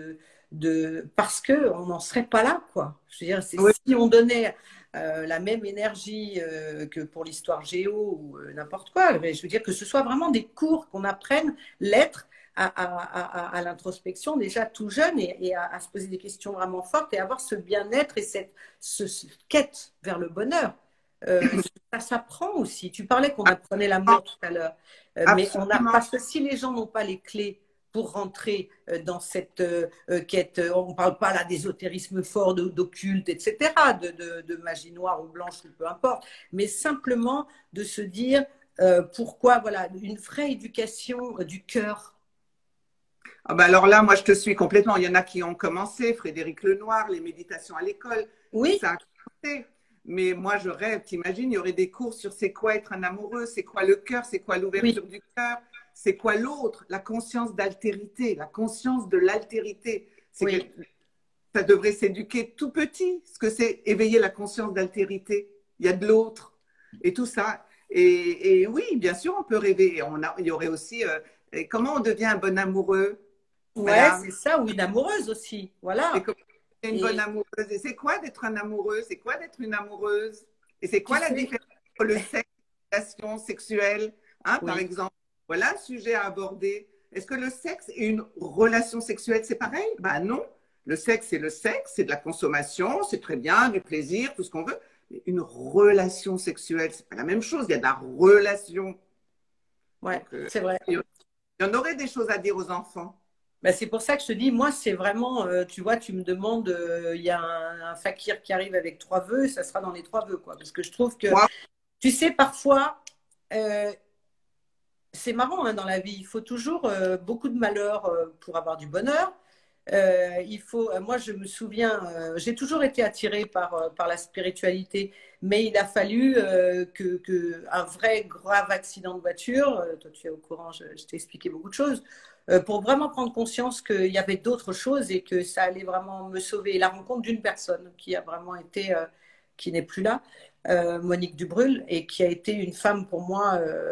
parce que on n'en serait pas là, quoi. Je veux dire, Oui, si on donnait la même énergie que pour l'histoire géo ou n'importe quoi, mais je veux dire que ce soit vraiment des cours qu'on apprenne l'être à l'introspection déjà tout jeune et à se poser des questions vraiment fortes et avoir ce bien-être et cette quête vers le bonheur. Ça s'apprend aussi. Tu parlais qu'on apprenait l'amour tout à l'heure. Mais absolument. parce que si les gens n'ont pas les clés pour rentrer dans cette quête, on ne parle pas là d'ésotérisme fort, d'occulte, etc., de magie noire ou blanche ou peu importe, mais simplement de se dire pourquoi, voilà, une vraie éducation du cœur. Ah bah alors là, moi, je te suis complètement. Il y en a qui ont commencé, Frédéric Lenoir, les méditations à l'école, Oui, ça a commencé. Mais moi, je rêve, t'imagines, il y aurait des cours sur c'est quoi être un amoureux, c'est quoi le cœur, c'est quoi oui, l'ouverture du cœur, c'est quoi l'autre, la conscience d'altérité, la conscience de l'altérité. C'est que oui. ça devrait s'éduquer tout petit, ce que c'est éveiller la conscience d'altérité. Il y a de l'autre et tout ça. Et oui, bien sûr, on peut rêver. Il y aurait aussi comment on devient un bon amoureux. Ouais, Voilà. c'est ça, ou une amoureuse aussi. Et Voilà. comment on devient une bonne Et amoureuse. Et c'est quoi d'être un amoureux? C'est quoi d'être une amoureuse? Et c'est tu quoi la sais, différence entre le sexe et la relation sexuelle, hein, par oui, exemple? Voilà un sujet à aborder. Est-ce que le sexe et une relation sexuelle, c'est pareil? Ben non. Le sexe, c'est le sexe, c'est de la consommation, c'est très bien, du plaisir, tout ce qu'on veut. Mais une relation sexuelle, c'est pas la même chose. Il y a de la relation. ouais, Donc, c'est vrai. il y en aurait des choses à dire aux enfants. Ben, c'est pour ça que je te dis, moi, c'est vraiment, tu vois, tu me demandes, il y a un fakir qui arrive avec 3 vœux, ça sera dans les 3 vœux, quoi. Parce que je trouve que, Moi, tu sais, parfois, euh, c'est marrant hein, dans la vie, il faut toujours beaucoup de malheur pour avoir du bonheur. Moi, je me souviens, j'ai toujours été attirée par la spiritualité, mais il a fallu un vrai grave accident de voiture, toi tu es au courant, je t'ai expliqué beaucoup de choses, pour vraiment prendre conscience qu'il y avait d'autres choses et que ça allait vraiment me sauver. Et la rencontre d'une personne qui a vraiment été, qui n'est plus là, Monique Dubrul, et qui a été une femme pour moi.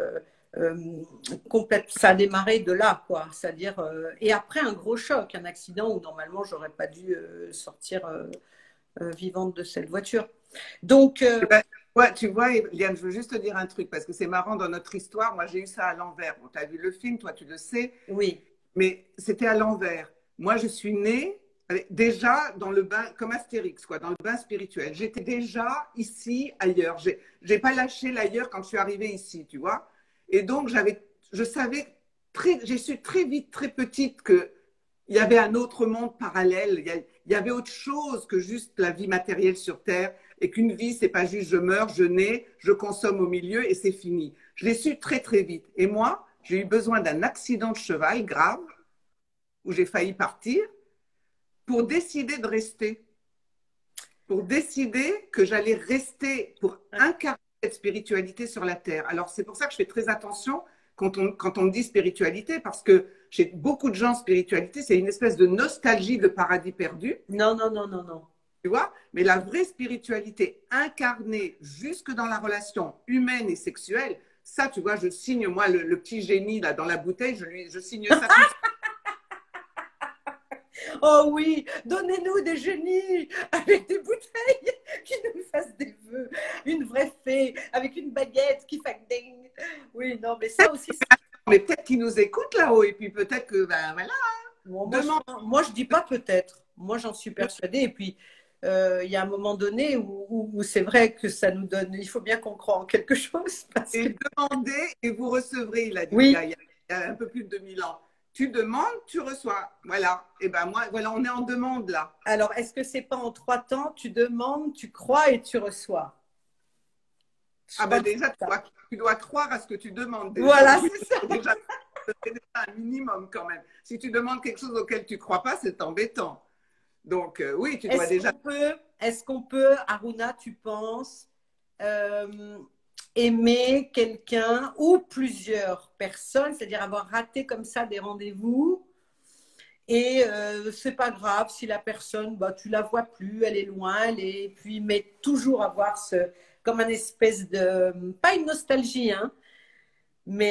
Ça a démarré de là, quoi. C'est-à-dire, et après un gros choc, un accident où normalement j'aurais pas dû sortir vivante de cette voiture. Donc, ben, ouais, tu vois, Eliane, je veux juste te dire un truc, parce que c'est marrant dans notre histoire. Moi, j'ai eu ça à l'envers. Bon, tu as vu le film, toi, tu le sais, oui, mais c'était à l'envers. Moi, je suis née déjà dans le bain, comme Astérix, quoi, dans le bain spirituel. J'étais déjà ici, ailleurs. J'ai pas lâché l'ailleurs quand je suis arrivée ici, tu vois. Et donc, je savais j'ai su très vite, très petite, que il y avait un autre monde parallèle. Il y avait autre chose que juste la vie matérielle sur Terre et qu'une vie, c'est pas juste je meurs, je nais, je consomme au milieu et c'est fini. Je l'ai su très, très vite. Et moi, j'ai eu besoin d'un accident de cheval grave où j'ai failli partir pour décider de rester, pour décider que j'allais rester pour incarner cette spiritualité sur la Terre. Alors, c'est pour ça que je fais très attention quand on me dit spiritualité, parce que chez beaucoup de gens, spiritualité, c'est une espèce de nostalgie de paradis perdu, non, non, non, non, non. tu vois, mais la vraie spiritualité incarnée jusque dans la relation humaine et sexuelle, ça, tu vois, je signe, moi, le petit génie là dans la bouteille, je signe ça tout de suite. Oh oui, donnez-nous des génies avec des bouteilles qui nous fassent des vœux. Une vraie fée avec une baguette qui fait ding. Oui, non, mais ça aussi, Mais peut-être qu'ils nous écoutent là-haut, et puis peut-être que, ben voilà, bon, demande. moi, je dis pas peut-être. Moi, j'en suis persuadée. Et puis, il y a un moment donné où c'est vrai que ça nous donne. Il faut bien qu'on croit en quelque chose. Parce que... Et demandez et vous recevrez, il a dit le Oui. gars il y a un peu plus de 2000 ans. Tu demandes, tu reçois. Voilà. Et ben moi, voilà, on est en demande là. Alors, est-ce que c'est pas en 3 temps, tu demandes, tu crois et tu reçois? Je Ah crois ben que c'est déjà, ça. tu dois croire à ce que tu demandes déjà. Voilà, Oui, c'est ça. déjà, c'est déjà un minimum quand même. Si tu demandes quelque chose auquel tu ne crois pas, c'est embêtant. Donc oui, tu dois déjà. Est-ce qu'on peut, Aruna, tu penses, euh, aimer quelqu'un ou plusieurs personnes, c'est-à-dire avoir raté comme ça des rendez-vous. Et c'est pas grave si la personne, bah, tu la vois plus, elle est loin, puis mais toujours avoir comme un espèce de, pas une nostalgie, hein, mais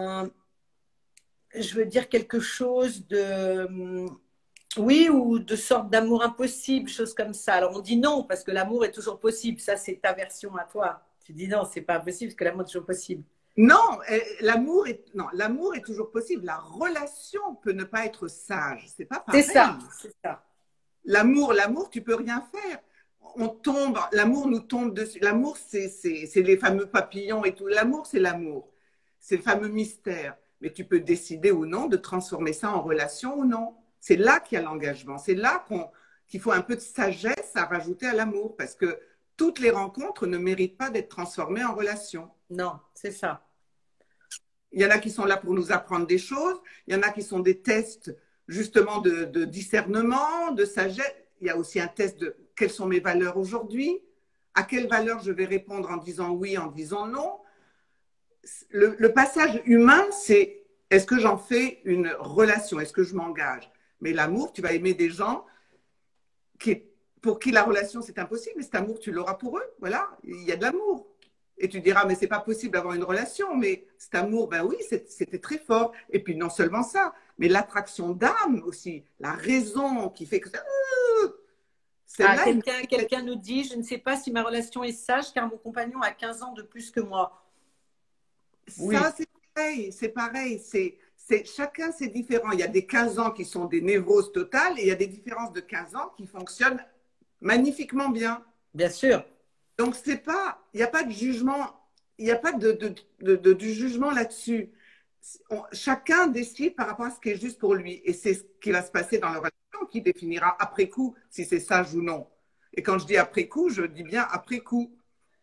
je veux dire quelque chose de, oui, ou de sorte d'amour impossible, chose comme ça. Alors on dit non parce que l'amour est toujours possible. Ça, c'est ta version à toi. Tu dis non, c'est pas impossible parce que l'amour est toujours possible. Non, l'amour est toujours possible. La relation peut ne pas être sage. C'est pas C'est pareil. ça, c'est ça. L'amour, tu peux rien faire. On tombe, l'amour nous tombe dessus. L'amour, c'est les fameux papillons et tout. L'amour, c'est l'amour. C'est le fameux mystère. Mais tu peux décider ou non de transformer ça en relation ou non. C'est là qu'il y a l'engagement. C'est là qu'il faut un peu de sagesse à rajouter à l'amour parce que toutes les rencontres ne méritent pas d'être transformées en relation. Non, c'est ça. Il y en a qui sont là pour nous apprendre des choses. Il y en a qui sont des tests justement de discernement, de sagesse. Il y a aussi un test de quelles sont mes valeurs aujourd'hui, à quelles valeurs je vais répondre en disant oui, en disant non. Le passage humain, c'est est-ce que j'en fais une relation, est-ce que je m'engage. Mais l'amour, tu vas aimer des gens pour qui la relation, c'est impossible, mais cet amour, tu l'auras pour eux. Voilà, il y a de l'amour. Et tu diras, mais c'est pas possible d'avoir une relation. Mais cet amour, ben oui, c'était très fort. Et puis non seulement ça, mais l'attraction d'âme aussi, la raison qui fait que Ah, quelqu'un nous dit, je ne sais pas si ma relation est sage car mon compagnon a 15 ans de plus que moi. Oui. Ça, c'est pareil. Chacun, c'est différent. Il y a des 15 ans qui sont des névroses totales et il y a des différences de 15 ans qui fonctionnent magnifiquement bien. Bien sûr. Donc, il n'y a pas de jugement, il n'y a pas du jugement là-dessus. Chacun décide par rapport à ce qui est juste pour lui. Et c'est ce qui va se passer dans la relation qui définira après coup si c'est sage ou non. Et quand je dis après coup, je dis bien après coup.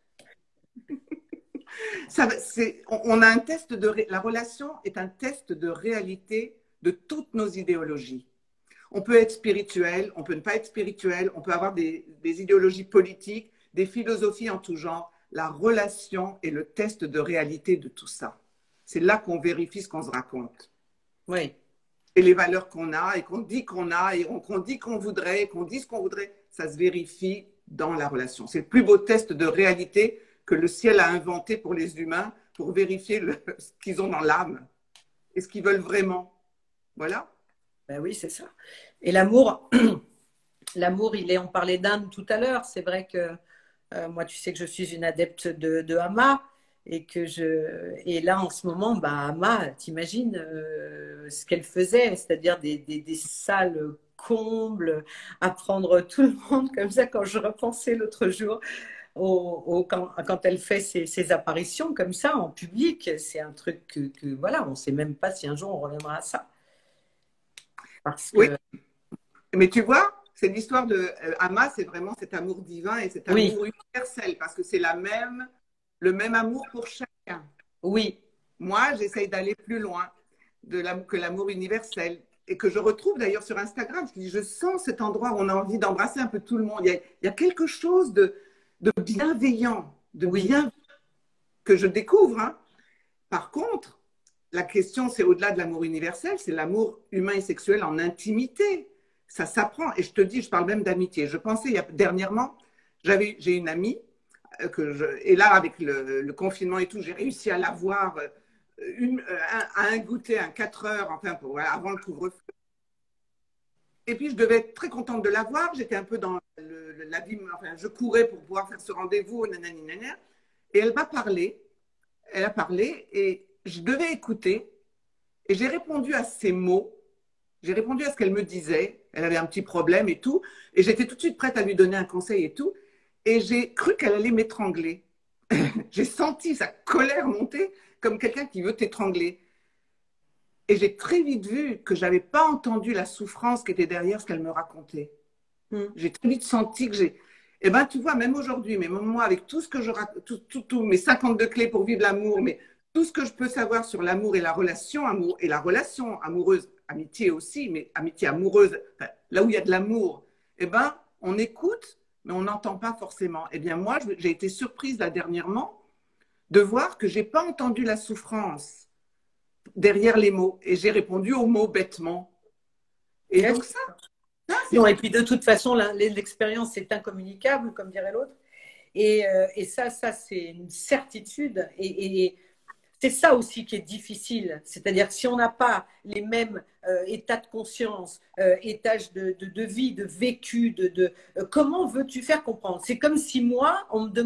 On a un test la relation est un test de réalité de toutes nos idéologies. On peut être spirituel, on peut ne pas être spirituel, on peut avoir des idéologies politiques, des philosophies en tout genre. La relation est le test de réalité de tout ça. C'est là qu'on vérifie ce qu'on se raconte. Oui. Et les valeurs qu'on a et qu'on dit qu'on a et qu'on dit qu'on voudrait, qu'on dit ce qu'on voudrait, ça se vérifie dans la relation. C'est le plus beau test de réalité que le ciel a inventé pour les humains pour vérifier ce qu'ils ont dans l'âme et ce qu'ils veulent vraiment. Voilà. Ben oui, c'est ça. Et l'amour, on parlait d'Inde tout à l'heure. C'est vrai que moi, tu sais que je suis une adepte de Hama et là, en ce moment, bah, Hama, t'imagines ce qu'elle faisait, c'est-à-dire des salles combles, à prendre tout le monde comme ça. Quand je repensais l'autre jour, quand elle fait ses apparitions comme ça en public, c'est un truc voilà, on ne sait même pas si un jour on reviendra à ça. Parce que oui, mais tu vois, c'est l'histoire de Hama, c'est vraiment cet amour divin et cet amour universel parce que c'est le même amour pour chacun. Oui. Moi, j'essaye d'aller plus loin que l'amour universel et que je retrouve d'ailleurs sur Instagram. Je sens cet endroit où on a envie d'embrasser un peu tout le monde. Il y a quelque chose de bienveillant, que je découvre. Hein. Par contre, la question, c'est au-delà de l'amour universel, c'est l'amour humain et sexuel en intimité. Ça s'apprend. Et je te dis, je parle même d'amitié. Je pensais dernièrement, j'ai une amie et là, avec le confinement et tout, j'ai réussi à la voir à un goûter, un 4 heures, enfin, avant le couvre-feu. Et puis, je devais être très contente de la voir. J'étais un peu dans la vie, enfin, je courais pour pouvoir faire ce rendez-vous, nanani, nanana. Et elle a parlé, et je devais écouter. Et j'ai répondu à ses mots. J'ai répondu à ce qu'elle me disait. Elle avait un petit problème et tout. Et j'étais tout de suite prête à lui donner un conseil et tout. Et j'ai cru qu'elle allait m'étrangler. J'ai senti sa colère monter comme quelqu'un qui veut t'étrangler. Et j'ai très vite vu que je n'avais pas entendu la souffrance qui était derrière ce qu'elle me racontait. J'ai très vite senti que Eh bien, tu vois, même aujourd'hui, même moi, avec tout ce que je raconte, tous mes 52 clés pour vivre l'amour, mais tout ce que je peux savoir sur l'amour et la relation amoureuse, amitié aussi, mais amitié amoureuse, enfin, là où il y a de l'amour, eh bien, on écoute, mais on n'entend pas forcément. Eh bien, moi, j'ai été surprise là dernièrement de voir que j'ai pas entendu la souffrance derrière les mots et j'ai répondu aux mots bêtement. Et Yes. donc ça Non, et puis de toute façon, l'expérience est incommunicable, comme dirait l'autre. Et ça c'est une certitude. Et c'est ça aussi qui est difficile. C'est-à-dire que si on n'a pas les mêmes états de conscience, étages de vie, de vécu, comment veux-tu faire comprendre? C'est comme si moi,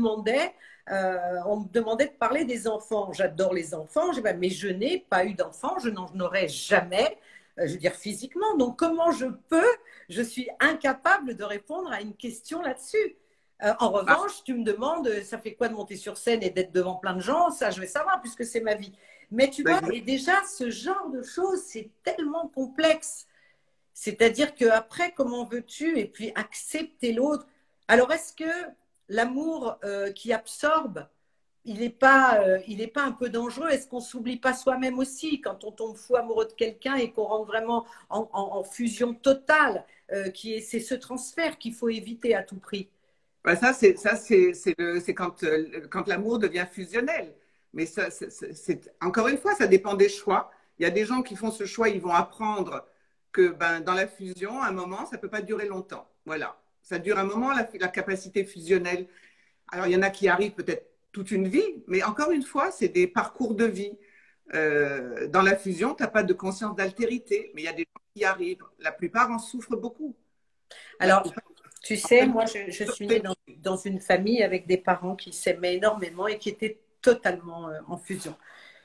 on me demandait de parler des enfants. J'adore les enfants, mais je n'ai pas eu d'enfants, je n'en aurai jamais, je veux dire physiquement. Donc comment je suis incapable de répondre à une question là-dessus. En revanche, tu me demandes, ça fait quoi de monter sur scène et d'être devant plein de gens? Ça, je vais savoir puisque c'est ma vie. Mais tu vois, et déjà, ce genre de choses, c'est tellement complexe. C'est-à-dire qu'après, comment veux-tu et puis accepter l'autre? Alors, est-ce que l'amour qui absorbe, il est pas un peu dangereux? Est-ce qu'on s'oublie pas soi-même aussi quand on tombe fou amoureux de quelqu'un et qu'on rentre vraiment en fusion totale, c'est ce transfert qu'il faut éviter à tout prix? bah, c'est quand l'amour devient fusionnel. Mais ça, encore une fois, ça dépend des choix. Il y a des gens qui font ce choix, ils vont apprendre que ben, dans la fusion, à un moment, ça ne peut pas durer longtemps. Voilà. Ça dure un moment, la capacité fusionnelle. Alors, il y en a qui arrivent peut-être toute une vie, mais encore une fois, c'est des parcours de vie. Dans la fusion, tu n'as pas de conscience d'altérité, mais il y a des gens qui y arrivent. La plupart en souffrent beaucoup. Alors, tu sais, moi, je suis née dans une famille avec des parents qui s'aimaient énormément et qui étaient totalement en fusion.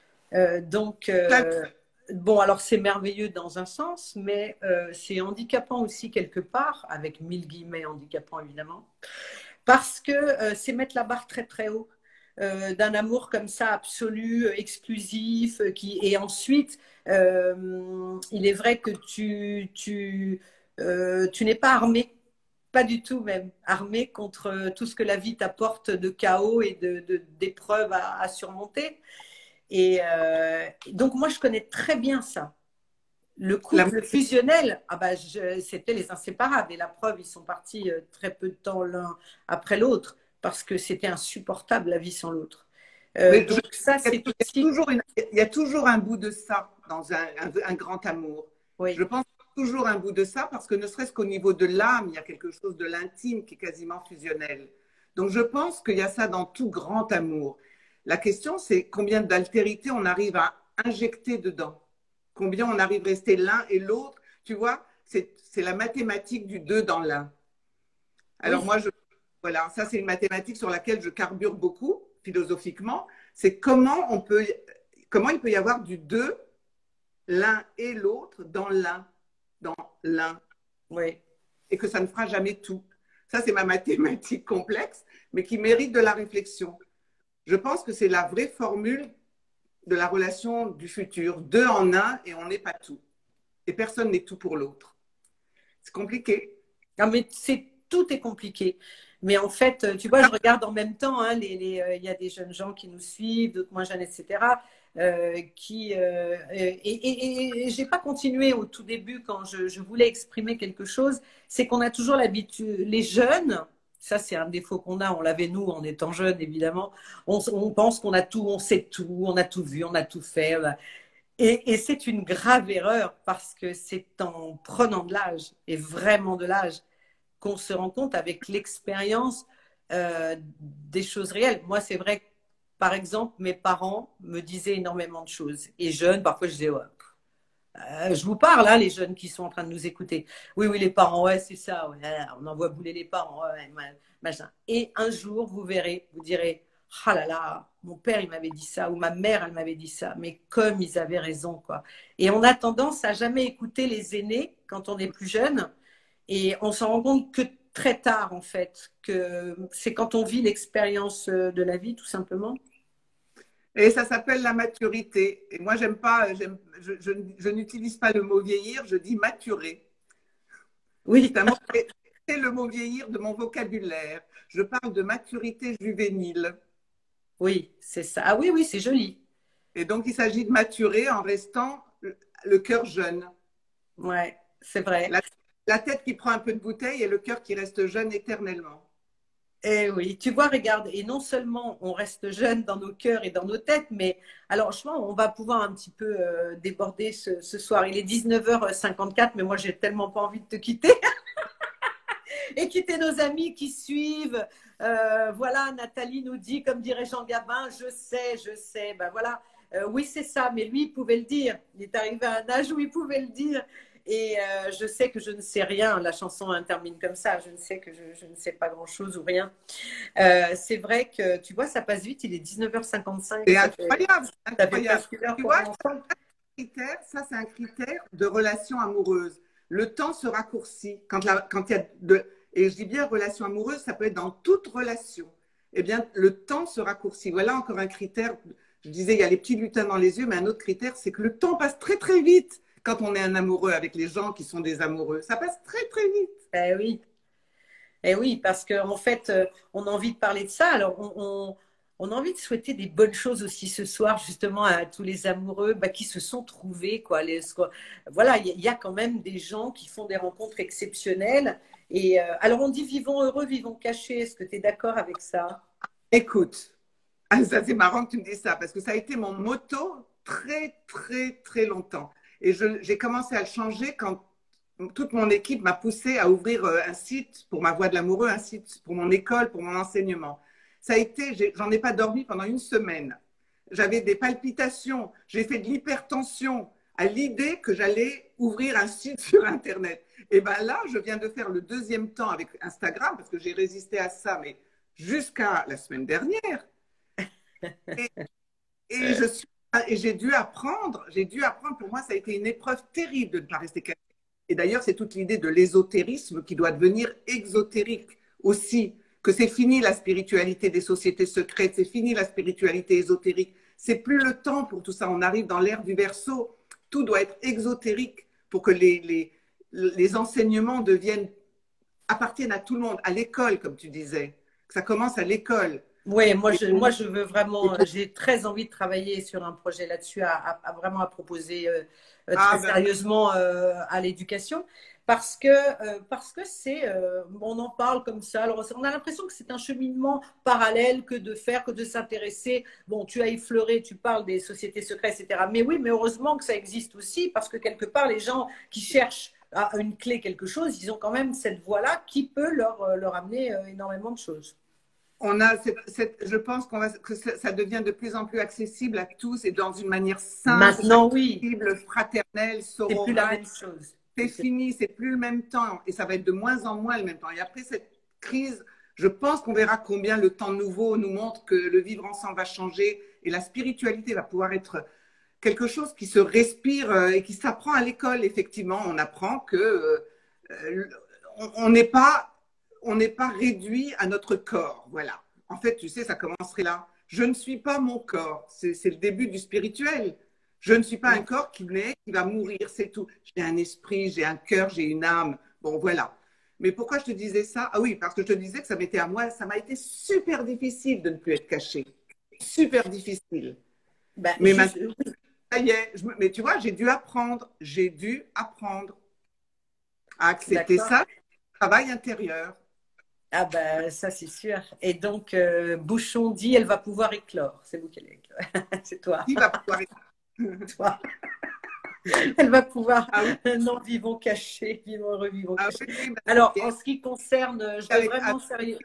Bon, alors c'est merveilleux dans un sens, mais c'est handicapant aussi quelque part, avec 1000 guillemets handicapant évidemment, parce que c'est mettre la barre très très haut. D'un amour comme ça absolu, exclusif, et ensuite, il est vrai que tu n'es pas armé, pas du tout même, armé contre tout ce que la vie t'apporte de chaos et d'épreuves à surmonter. Donc moi, je connais très bien ça. Le couple fusionnel, c'était les inséparables. Et la preuve, ils sont partis très peu de temps l'un après l'autre parce que c'était insupportable la vie sans l'autre. Donc ça, c'est aussi… Il y a toujours un bout de ça dans un grand amour. Oui. Je pense toujours un bout de ça parce que ne serait-ce qu'au niveau de l'âme, il y a quelque chose de l'intime qui est quasiment fusionnel. Donc je pense qu'il y a ça dans tout grand amour. La question, c'est combien d'altérité on arrive à injecter dedans. Combien on arrive à rester l'un et l'autre. Tu vois, c'est la mathématique du deux dans l'un. Alors moi, voilà, ça c'est une mathématique sur laquelle je carbure beaucoup philosophiquement. C'est comment il peut y avoir du deux, l'un et l'autre dans l'un. Oui. Et que ça ne fera jamais tout. Ça, c'est ma mathématique complexe, mais qui mérite de la réflexion. Je pense que c'est la vraie formule de la relation du futur. Deux en un et on n'est pas tout. Et personne n'est tout pour l'autre. C'est compliqué. Non, mais tout est compliqué. Mais en fait, tu vois, je regarde en même temps, hein, il y a des jeunes gens qui nous suivent, d'autres moins jeunes, etc. Et j'ai pas continué au tout début quand je voulais exprimer quelque chose. C'est qu'on a toujours l'habitude, les jeunes, ça c'est un défaut qu'on a, on l'avait nous en étant jeunes évidemment, on pense qu'on a tout, on sait tout, on a tout vu, on a tout fait. Et c'est une grave erreur parce que c'est en prenant de l'âge, et vraiment de l'âge, qu'on se rend compte avec l'expérience des choses réelles. Moi, c'est vrai que, par exemple, mes parents me disaient énormément de choses. Et jeunes, parfois, je disais, ouais, je vous parle, hein, les jeunes qui sont en train de nous écouter. Oui, oui, les parents, ouais, c'est ça, ouais, on envoie bouler les parents, ouais, machin. Et un jour, vous verrez, vous direz, ah là là, mon père, il m'avait dit ça, ou ma mère, elle m'avait dit ça, mais comme ils avaient raison, quoi. Et on a tendance à jamais écouter les aînés quand on est plus jeune, et on s'en rend compte que très tard, en fait, que c'est quand on vit l'expérience de la vie, tout simplement. Et ça s'appelle la maturité. Et moi, j'aime pas, je n'utilise pas le mot vieillir, je dis maturer. Oui. C'est le mot vieillir de mon vocabulaire. Je parle de maturité juvénile. Oui, c'est ça. Ah oui, oui, c'est joli. Et donc, il s'agit de maturer en restant le cœur jeune. Ouais, c'est vrai. La tête qui prend un peu de bouteille et le cœur qui reste jeune éternellement. Et oui, tu vois, regarde, et non seulement on reste jeune dans nos cœurs et dans nos têtes, mais alors je pense on va pouvoir un petit peu déborder ce soir. Il est 19h54, mais moi j'ai tellement pas envie de te quitter et quitter nos amis qui suivent. Voilà, Nathalie nous dit, comme dirait Jean Gabin, je sais. Ben voilà, oui c'est ça, mais lui il pouvait le dire. Il est arrivé à un âge où il pouvait le dire. Et je sais que je ne sais rien. La chanson termine comme ça. Je ne sais que je ne sais pas grand-chose ou rien. C'est vrai que, tu vois, ça passe vite, il est 19h55, C'est incroyable, ça fait incroyable. presque une heure Tu qu'on vois, est ensemble. ça, c'est un critère de relation amoureuse. Le temps se raccourcit. Quand il y a et je dis bien relation amoureuse, ça peut être dans toute relation. Eh bien, le temps se raccourcit. Voilà encore un critère. Je disais, il y a les petits lutins dans les yeux, mais un autre critère, c'est que le temps passe très, très vite quand on est un amoureux avec les gens qui sont des amoureux. Ça passe très, très vite. Eh oui, eh oui, parce qu'en fait, on a envie de parler de ça. Alors, on a envie de souhaiter des bonnes choses aussi ce soir, justement, à tous les amoureux bah, qui se sont trouvés. Quoi. Voilà, il y a quand même des gens qui font des rencontres exceptionnelles. Et alors, on dit vivons heureux, vivons cachés. Est-ce que tu es d'accord avec ça? Écoute, ah, ça c'est marrant que tu me dises ça, parce que ça a été mon motto très, très, très longtemps. Et j'ai commencé à le changer quand toute mon équipe m'a poussé à ouvrir un site pour ma voix de l'amoureux, un site pour mon école, pour mon enseignement. Ça a été, j'en ai pas dormi pendant une semaine. J'avais des palpitations, j'ai fait de l'hypertension à l'idée que j'allais ouvrir un site sur Internet. Et bien là, je viens de faire le deuxième temps avec Instagram, parce que j'ai résisté à ça, mais jusqu'à la semaine dernière. Et, et je suis, et j'ai dû apprendre, pour moi, ça a été une épreuve terrible de ne pas rester cachée. Et d'ailleurs, c'est toute l'idée de l'ésotérisme qui doit devenir exotérique aussi, que c'est fini la spiritualité des sociétés secrètes, c'est fini la spiritualité ésotérique. C'est plus le temps pour tout ça. On arrive dans l'ère du Verseau. Tout doit être exotérique pour que les enseignements appartiennent à tout le monde, à l'école, comme tu disais. Que ça commence à l'école. Oui, moi, je veux vraiment, j'ai très envie de travailler sur un projet là-dessus, vraiment à proposer Ah, très ben, sérieusement à l'éducation, parce que on en parle comme ça. Alors, on a l'impression que c'est un cheminement parallèle que de s'intéresser. Bon, tu as effleuré, tu parles des sociétés secrètes, etc. Mais oui, mais heureusement que ça existe aussi, parce que quelque part, les gens qui cherchent à une clé quelque chose, ils ont quand même cette voie-là qui peut leur amener énormément de choses. je pense que ça devient de plus en plus accessible à tous et dans une manière simple, Maintenant, oui. accessible, fraternelle, C'est plus la sororale. même chose. C'est fini, c'est plus le même temps et ça va être de moins en moins le même temps. Et après cette crise, je pense qu'on verra combien le temps nouveau nous montre que le vivre ensemble va changer et la spiritualité va pouvoir être quelque chose qui se respire et qui s'apprend à l'école. Effectivement, on apprend que on n'est pas réduit à notre corps. Voilà. En fait, tu sais, ça commencerait là. Je ne suis pas mon corps. C'est le début du spirituel. Je ne suis pas un corps qui naît, qui va mourir, c'est tout. J'ai un esprit, j'ai un cœur, j'ai une âme. Bon, voilà. Mais pourquoi je te disais ça? Ah oui, parce que je te disais que ça m'était à moi, ça m'a été super difficile de ne plus être cachée. Super difficile. Ben, Mais maintenant, ça y est, mais tu vois, j'ai dû apprendre à accepter ça, travail intérieur. Ah ben, ça c'est sûr. Et donc, Bouchon dit, elle va pouvoir éclore. C'est vous qui allez éclore. C'est toi. Qui va pouvoir Toi. Elle va pouvoir. Ah oui. Non, vivons cachés, vivons heureux, vivons Ah cachés. oui, Alors, en ce qui concerne, je vais avec, vraiment sérieux.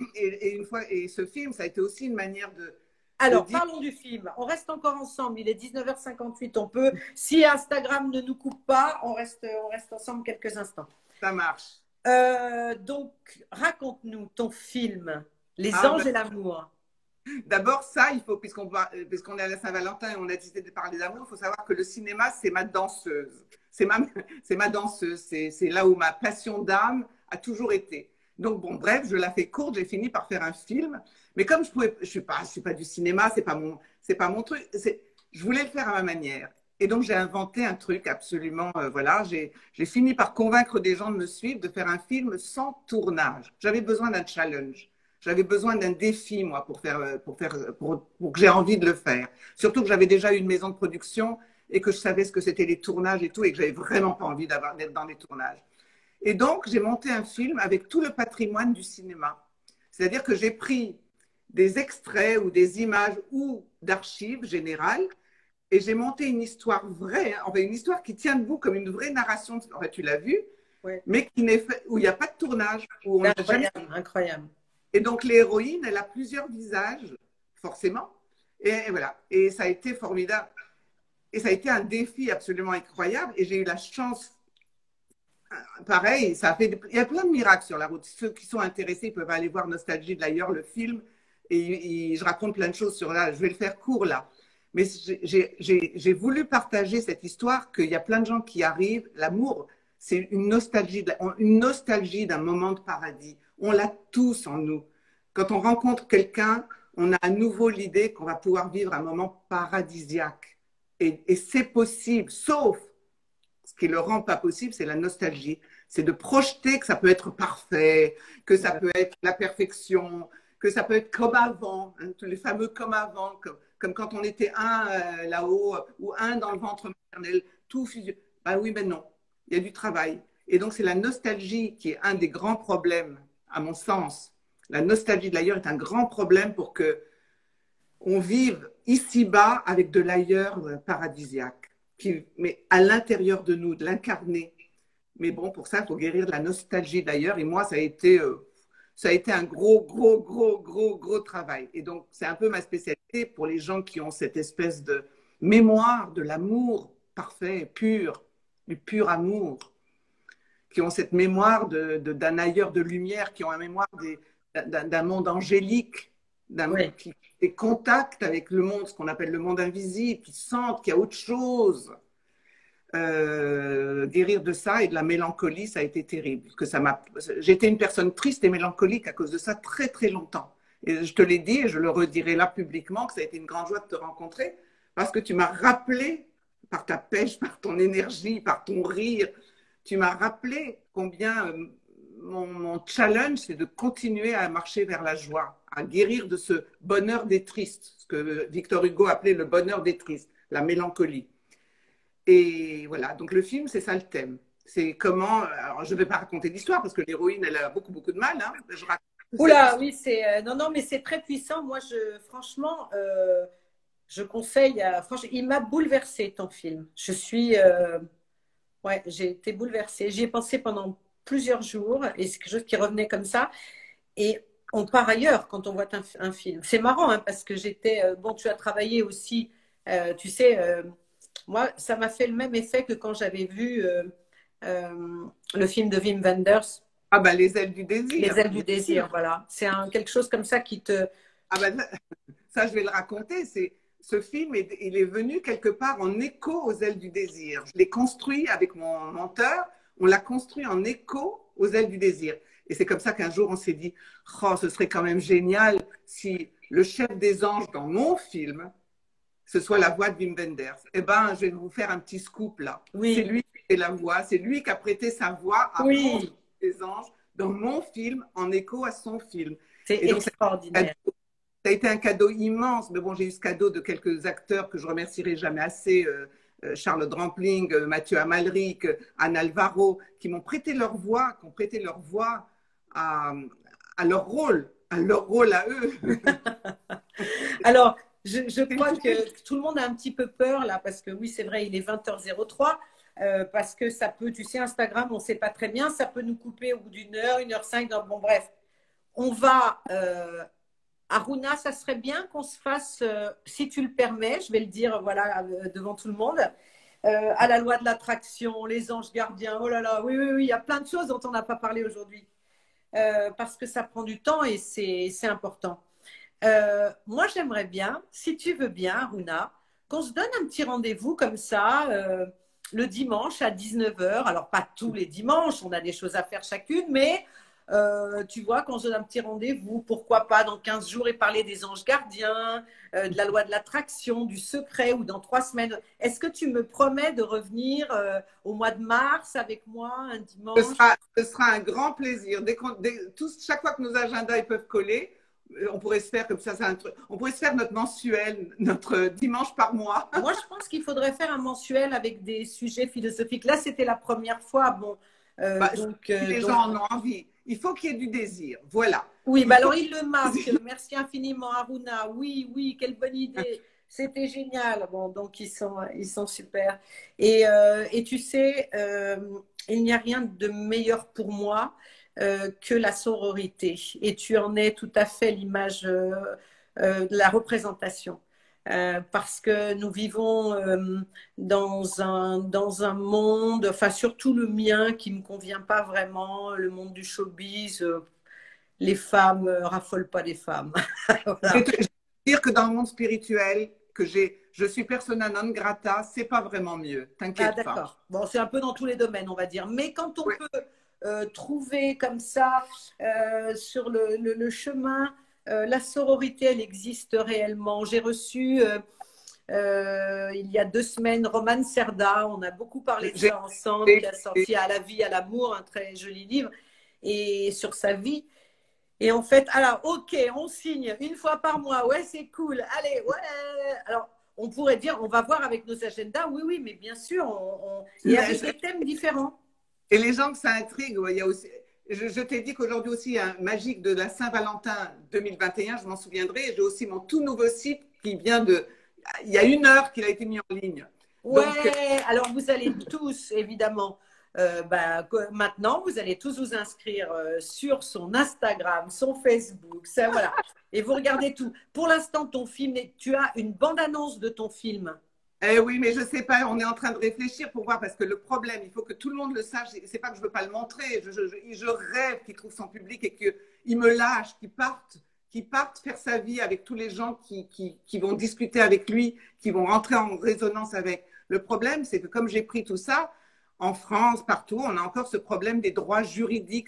et ce film, ça a été aussi une manière de Alors, dire. parlons du film. On reste encore ensemble. Il est 19h58. On peut, si Instagram ne nous coupe pas, on reste ensemble quelques instants. Ça marche. Donc, raconte-nous ton film, Les Ah anges ben, et l'amour. d'abord, ça, il faut, puisqu'on est à la Saint-Valentin et on a décidé de parler d'amour, il faut savoir que le cinéma, c'est ma danseuse. C'est ma danseuse. C'est là où ma passion d'âme a toujours été. Donc, bon, bref, je la fais courte, j'ai fini par faire un film. Mais comme je suis pas du cinéma, c'est pas mon truc. Je voulais le faire à ma manière. Et donc, j'ai inventé un truc absolument, voilà, j'ai fini par convaincre des gens de me suivre, de faire un film sans tournage. J'avais besoin d'un challenge. J'avais besoin d'un défi, moi, pour que j'ai envie de le faire. Surtout que j'avais déjà eu une maison de production et que je savais ce que c'était les tournages et tout, et que j'avais vraiment pas envie d'être dans les tournages. Et donc, j'ai monté un film avec tout le patrimoine du cinéma. C'est-à-dire que j'ai pris des extraits ou des images ou d'archives générales et j'ai monté une histoire vraie, hein, enfin une histoire qui tient debout comme une vraie narration. En fait, tu l'as vu, Ouais. mais qui n'est fait, où il n'y a pas de tournage, où on n'a jamais. Incroyable, incroyable. Et donc l'héroïne, elle a plusieurs visages, forcément. Et voilà. Et ça a été formidable. Et ça a été un défi absolument incroyable. Et j'ai eu la chance. Pareil, ça a fait. Il y a plein de miracles sur la route. Ceux qui sont intéressés peuvent aller voir Nostalgie d'ailleurs, le film. Et je raconte plein de choses sur là. Je vais le faire court là. Mais j'ai voulu partager cette histoire qu'il y a plein de gens qui arrivent. L'amour, c'est une nostalgie d'un moment de paradis. On l'a tous en nous. Quand on rencontre quelqu'un, on a à nouveau l'idée qu'on va pouvoir vivre un moment paradisiaque. Et c'est possible, sauf ce qui ne le rend pas possible, c'est la nostalgie. C'est de projeter que ça peut être parfait, que ça peut être la perfection, que ça peut être comme avant, hein, tous les fameux comme avant, comme quand on était un là-haut ou un dans le ventre maternel, tout fusionne. Ben oui, mais non, il y a du travail. Et donc, c'est la nostalgie qui est un des grands problèmes, à mon sens. La nostalgie de l'ailleurs est un grand problème pour que on vive ici-bas avec de l'ailleurs paradisiaque, mais à l'intérieur de nous, de l'incarner. Mais bon, pour ça, il faut guérir de la nostalgie d'ailleurs. Et moi, ça a été un gros travail. Et donc, c'est un peu ma spécialité pour les gens qui ont cette espèce de mémoire de l'amour parfait, pur, du pur amour, qui ont cette mémoire d'un ailleurs de lumière, qui ont une mémoire d'un monde angélique, Oui. qui des contacts avec le monde, ce qu'on appelle le monde invisible, qui sentent qu'il y a autre chose. Guérir de ça et de la mélancolie, ça a été terrible. J'étais une personne triste et mélancolique à cause de ça très longtemps. Et je te l'ai dit et je le redirai là publiquement que ça a été une grande joie de te rencontrer parce que tu m'as rappelé par ta pêche, par ton énergie, par ton rire, tu m'as rappelé combien mon challenge, c'est de continuer à marcher vers la joie, à guérir de ce bonheur des tristes, ce que Victor Hugo appelait le bonheur des tristes, la mélancolie. Et voilà, donc le film, c'est ça le thème. C'est comment. Alors, je ne vais pas raconter l'histoire parce que l'héroïne, elle a beaucoup de mal. Hein. Je raconte Oula, oui, c'est. Non, non, mais c'est très puissant. Moi, franchement, je conseille. Franchement, il m'a bouleversée, ton film. Ouais, j'ai été bouleversée. J'y ai pensé pendant plusieurs jours et c'est quelque chose qui revenait comme ça. Et on part ailleurs quand on voit un film. C'est marrant hein, parce que bon, tu as travaillé aussi, tu sais, moi, ça m'a fait le même effet que quand j'avais vu le film de Wim Wenders, Ah ben, les ailes du Les désir. ailes du désir, voilà. C'est quelque chose comme ça qui te. Ah ben, ça, je vais le raconter. Ce film, il est venu quelque part en écho aux ailes du désir. Je l'ai construit avec mon menteur. On l'a construit en écho aux ailes du désir. Et c'est comme ça qu'un jour, on s'est dit, oh, ce serait quand même génial si le chef des anges dans mon film, ce soit la voix de Wim Wenders. Eh bien, je vais vous faire un petit scoop là. Oui. C'est lui qui fait la voix. C'est lui qui a prêté sa voix à Oui. des anges dans mon film en écho à son film. C'est extraordinaire. Ça a été un cadeau immense, mais bon, j'ai eu ce cadeau de quelques acteurs que je remercierai jamais assez, Charlotte Rampling, Mathieu Amalric, Anne Alvaro, qui m'ont prêté leur voix, qui ont prêté leur voix à leur rôle à eux. Alors, je crois que tout le monde a un petit peu peur là, parce que oui, c'est vrai, il est 20h03, parce que ça peut, tu sais, Instagram, on ne sait pas très bien, ça peut nous couper au bout d'une heure, 1h05, bon bref. On va, Aruna, ça serait bien qu'on se fasse, si tu le permets, je vais le dire voilà, devant tout le monde, à la loi de l'attraction, les anges gardiens, oh là là, oui, il y a plein de choses dont on n'a pas parlé aujourd'hui, parce que ça prend du temps et c'est important. Moi, j'aimerais bien, si tu veux bien, Aruna, qu'on se donne un petit rendez-vous comme ça, le dimanche à 19h. Alors, pas tous les dimanches, on a des choses à faire chacune, mais tu vois, qu'on se donne un petit rendez-vous, pourquoi pas dans 15 jours et parler des anges gardiens, de la loi de l'attraction, du secret, ou dans 3 semaines. Est-ce que tu me promets de revenir au mois de mars avec moi un dimanche? Ce sera un grand plaisir. Chaque fois que nos agendas ils peuvent coller, on pourrait se faire comme ça, on pourrait se faire notre mensuel, notre dimanche par mois. Moi, je pense qu'il faudrait faire un mensuel avec des sujets philosophiques. Là, c'était la première fois. Bon, Si les gens en ont envie, il faut qu'il y ait du désir. Voilà. Oui, bah alors il le marque. Merci infiniment, Aruna. Oui, oui, quelle bonne idée. C'était génial. Bon, donc ils sont super. Et tu sais, il n'y a rien de meilleur pour moi que la sororité. Et tu en es tout à fait l'image de la représentation. Parce que nous vivons dans un monde, enfin surtout le mien, qui ne me convient pas vraiment, le monde du showbiz. Les femmes raffolent pas des femmes. Voilà. Je vais te dire que dans le monde spirituel, je suis persona non grata, c'est pas vraiment mieux. T'inquiète pas. D'accord. Bon, c'est un peu dans tous les domaines, on va dire. Mais quand on peut trouver comme ça sur le chemin, la sororité, elle existe réellement. J'ai reçu il y a 2 semaines Romane Serda. On a beaucoup parlé de ça ensemble, qui a sorti À la vie, à l'amour, un très joli livre, et sur sa vie. Et en fait, alors, ok, on signe une fois par mois. Ouais, c'est cool. Allez, ouais. Alors, on pourrait dire, on va voir avec nos agendas. Oui, oui, mais bien sûr, et avec des thèmes différents. Et les gens que ça intrigue, il y a aussi. Je t'ai dit qu'aujourd'hui aussi, il y a un magique de la Saint-Valentin 2021, je m'en souviendrai. Et j'ai aussi mon tout nouveau site qui vient de. Il y a 1 heure qu'il a été mis en ligne. Ouais, donc, alors vous allez tous, évidemment. Maintenant, vous allez tous vous inscrire sur son Instagram, son Facebook, ça, voilà. Et vous regardez tout. Pour l'instant, ton film, tu as une bande-annonce de ton film. Oui, mais je ne sais pas, on est en train de réfléchir pour voir, parce que le problème, il faut que tout le monde le sache. C'est pas que je ne veux pas le montrer, je rêve qu'il trouve son public et qu'il me lâche, qu'il parte faire sa vie avec tous les gens qui vont discuter avec lui, qui vont rentrer en résonance avec. Le problème, c'est que comme j'ai pris tout ça, en France, partout, on a encore ce problème des droits juridiques,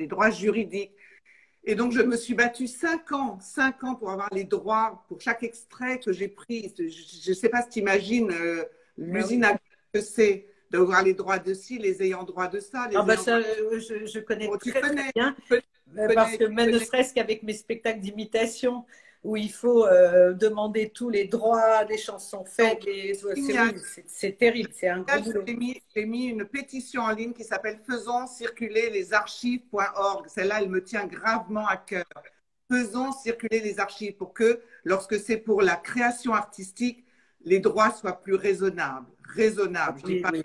Et donc, je me suis battue 5 ans pour avoir les droits pour chaque extrait que j'ai pris. Je ne sais pas si tu imagines l'usine à que c'est d'avoir les droits de ci, les ayants droit de ça. Je connais très bien, parce que même ne serait-ce qu'avec mes spectacles d'imitation, où il faut demander tous les droits des chansons faites. C'est terrible, c'est un gros boulot. J'ai mis une pétition en ligne qui s'appelle Faisons circuler les archives.org. Celle-là, elle me tient gravement à cœur. Faisons circuler les archives pour que, lorsque c'est pour la création artistique, les droits soient plus raisonnables. Raisonnables, je dis pas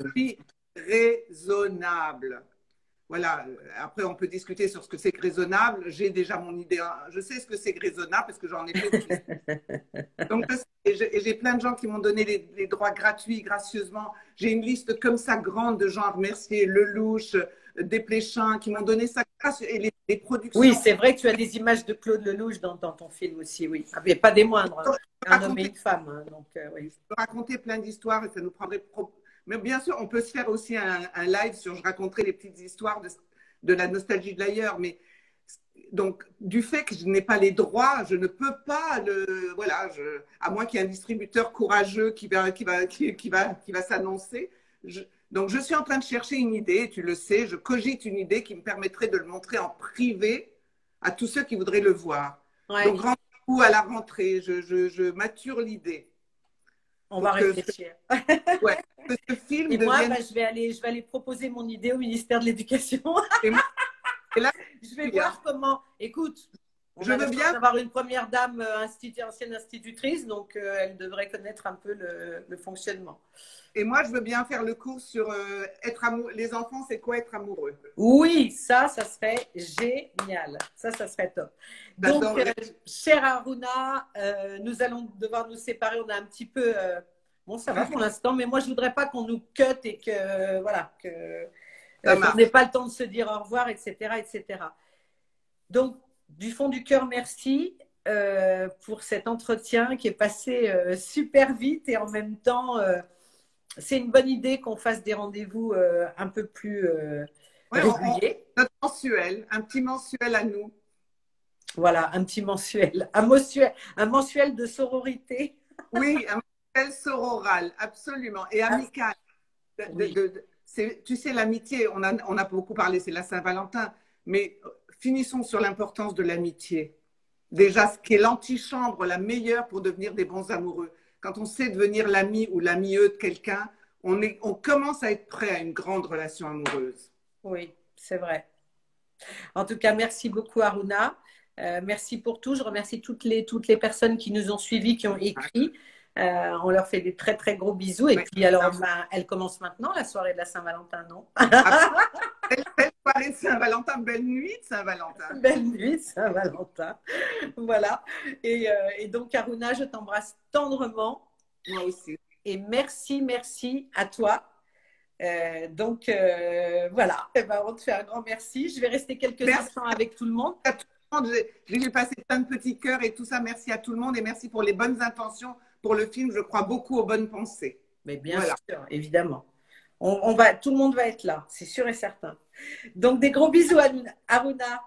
raisonnables. Voilà, après on peut discuter sur ce que c'est que raisonnable. J'ai déjà mon idée, je sais ce que c'est que raisonnable parce que j'en ai fait. Donc, j'ai plein de gens qui m'ont donné les droits gratuits, gracieusement. J'ai une liste comme ça grande de gens à remercier, Lelouch, Desplechin, qui m'ont donné ça et les productions. Oui, c'est vrai que tu as des images de Claude Lelouch dans ton film aussi, oui. Mais pas des moindres, hein. Un homme et une femme. Hein, donc, oui. Je peux raconter plein d'histoires et ça nous prendrait... Mais bien sûr, on peut se faire aussi un live sur je raconterai les petites histoires de la nostalgie de l'ailleurs. Mais donc, du fait que je n'ai pas les droits, je ne peux pas voilà, à moins qu'il y ait un distributeur courageux qui va s'annoncer. Donc, je suis en train de chercher une idée, tu le sais, je cogite une idée qui me permettrait de le montrer en privé à tous ceux qui voudraient le voir. Ouais. Donc, rendez-vous à la rentrée, je mature l'idée. On va réfléchir. Ouais, ce film et moi, je vais aller proposer mon idée au ministère de l'Éducation. Et là, je vais voir comment. Écoute, on veux bien avoir une première dame ancienne institutrice, donc elle devrait connaître un peu le fonctionnement. Et moi, je veux bien faire le cours sur les enfants, c'est quoi être amoureux? Oui, ça serait génial. Ça serait top. Donc, chère Aruna, nous allons devoir nous séparer. On a un petit peu... bon, ça va pour l'instant, mais moi, je ne voudrais pas qu'on nous cut et que... Voilà, qu'on n'ait pas le temps de se dire au revoir, etc., etc. Donc, du fond du cœur, merci pour cet entretien qui est passé super vite et en même temps... c'est une bonne idée qu'on fasse des rendez-vous un peu plus réguliers. Un petit mensuel à nous. Voilà, un petit mensuel. Un mensuel de sororité. Oui, un mensuel sororal, absolument. Et amical. Oui. Tu sais, l'amitié, on a beaucoup parlé, c'est la Saint-Valentin, mais finissons sur l'importance de l'amitié. Déjà, ce qui est l'antichambre, la meilleure pour devenir des bons amoureux. Quand on sait devenir l'ami ou l'amieux de quelqu'un, on commence à être prêt à une grande relation amoureuse. Oui, c'est vrai. En tout cas, merci beaucoup, Aruna. Merci pour tout. Je remercie toutes les personnes qui nous ont suivis, qui ont écrit. On leur fait des très, très gros bisous. Et Ouais. puis, alors, ben, elle commence maintenant, la soirée de la Saint-Valentin, non? Belle soirée de Saint-Valentin, belle nuit de Saint-Valentin. Belle nuit, Saint-Valentin. Voilà. Et donc, Aruna, je t'embrasse tendrement. Moi aussi. Et merci, merci à toi. Voilà, eh ben, on te fait un grand merci. Je vais rester quelques instants avec tout le monde. À tout le monde. J'ai passé plein de petits cœurs et tout ça. Merci à tout le monde et merci pour les bonnes intentions pour le film. Je crois beaucoup aux bonnes pensées. Mais bien sûr, évidemment. On va, tout le monde va être là, c'est sûr et certain. Donc, des gros bisous à Aruna.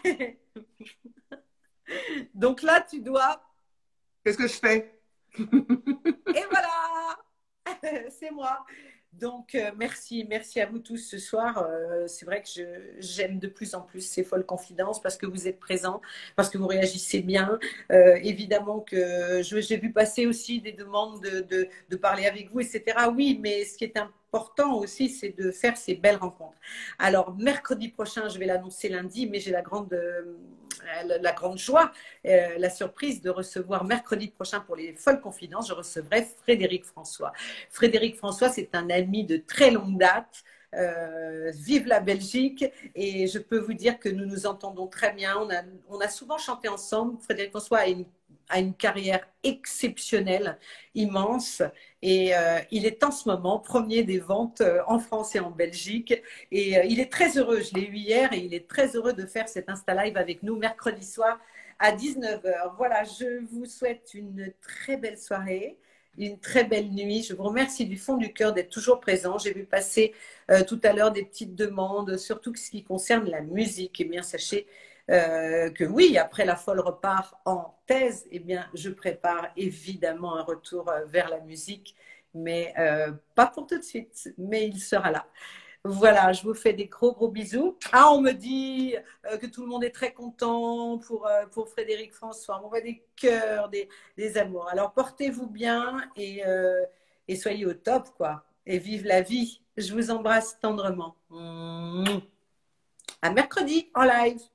Donc là, tu dois. Qu'est-ce que je fais? Et voilà, c'est moi. Donc, merci à vous tous ce soir. C'est vrai que j'aime de plus en plus ces folles confidences parce que vous êtes présents, parce que vous réagissez bien. Évidemment que j'ai vu passer aussi des demandes de parler avec vous, etc. Oui, mais ce qui est important aussi, c'est de faire ces belles rencontres. Alors, mercredi prochain, je vais l'annoncer lundi, mais j'ai la grande joie, la surprise de recevoir mercredi prochain pour les folles confidences, je recevrai Frédéric François. Frédéric François, c'est un ami de très longue date. Vive la Belgique, et je peux vous dire que nous nous entendons très bien. On a souvent chanté ensemble. Frédéric François a une carrière exceptionnelle, immense, et il est en ce moment premier des ventes en France et en Belgique, et il est très heureux. Je l'ai eu hier et il est très heureux de faire cet Insta Live avec nous mercredi soir à 19h. Voilà, je vous souhaite une très belle soirée, une très belle nuit. Je vous remercie du fond du cœur d'être toujours présent. J'ai vu passer tout à l'heure des petites demandes, surtout ce qui concerne la musique. Eh bien, sachez que oui, après la folle repart en thèse, eh bien, je prépare évidemment un retour vers la musique, mais pas pour tout de suite, mais il sera là. Voilà, je vous fais des gros bisous. Ah, on me dit que tout le monde est très content pour Frédéric François. On voit des cœurs, des amours. Alors, portez-vous bien et soyez au top, quoi. Et vive la vie. Je vous embrasse tendrement. À mercredi en live.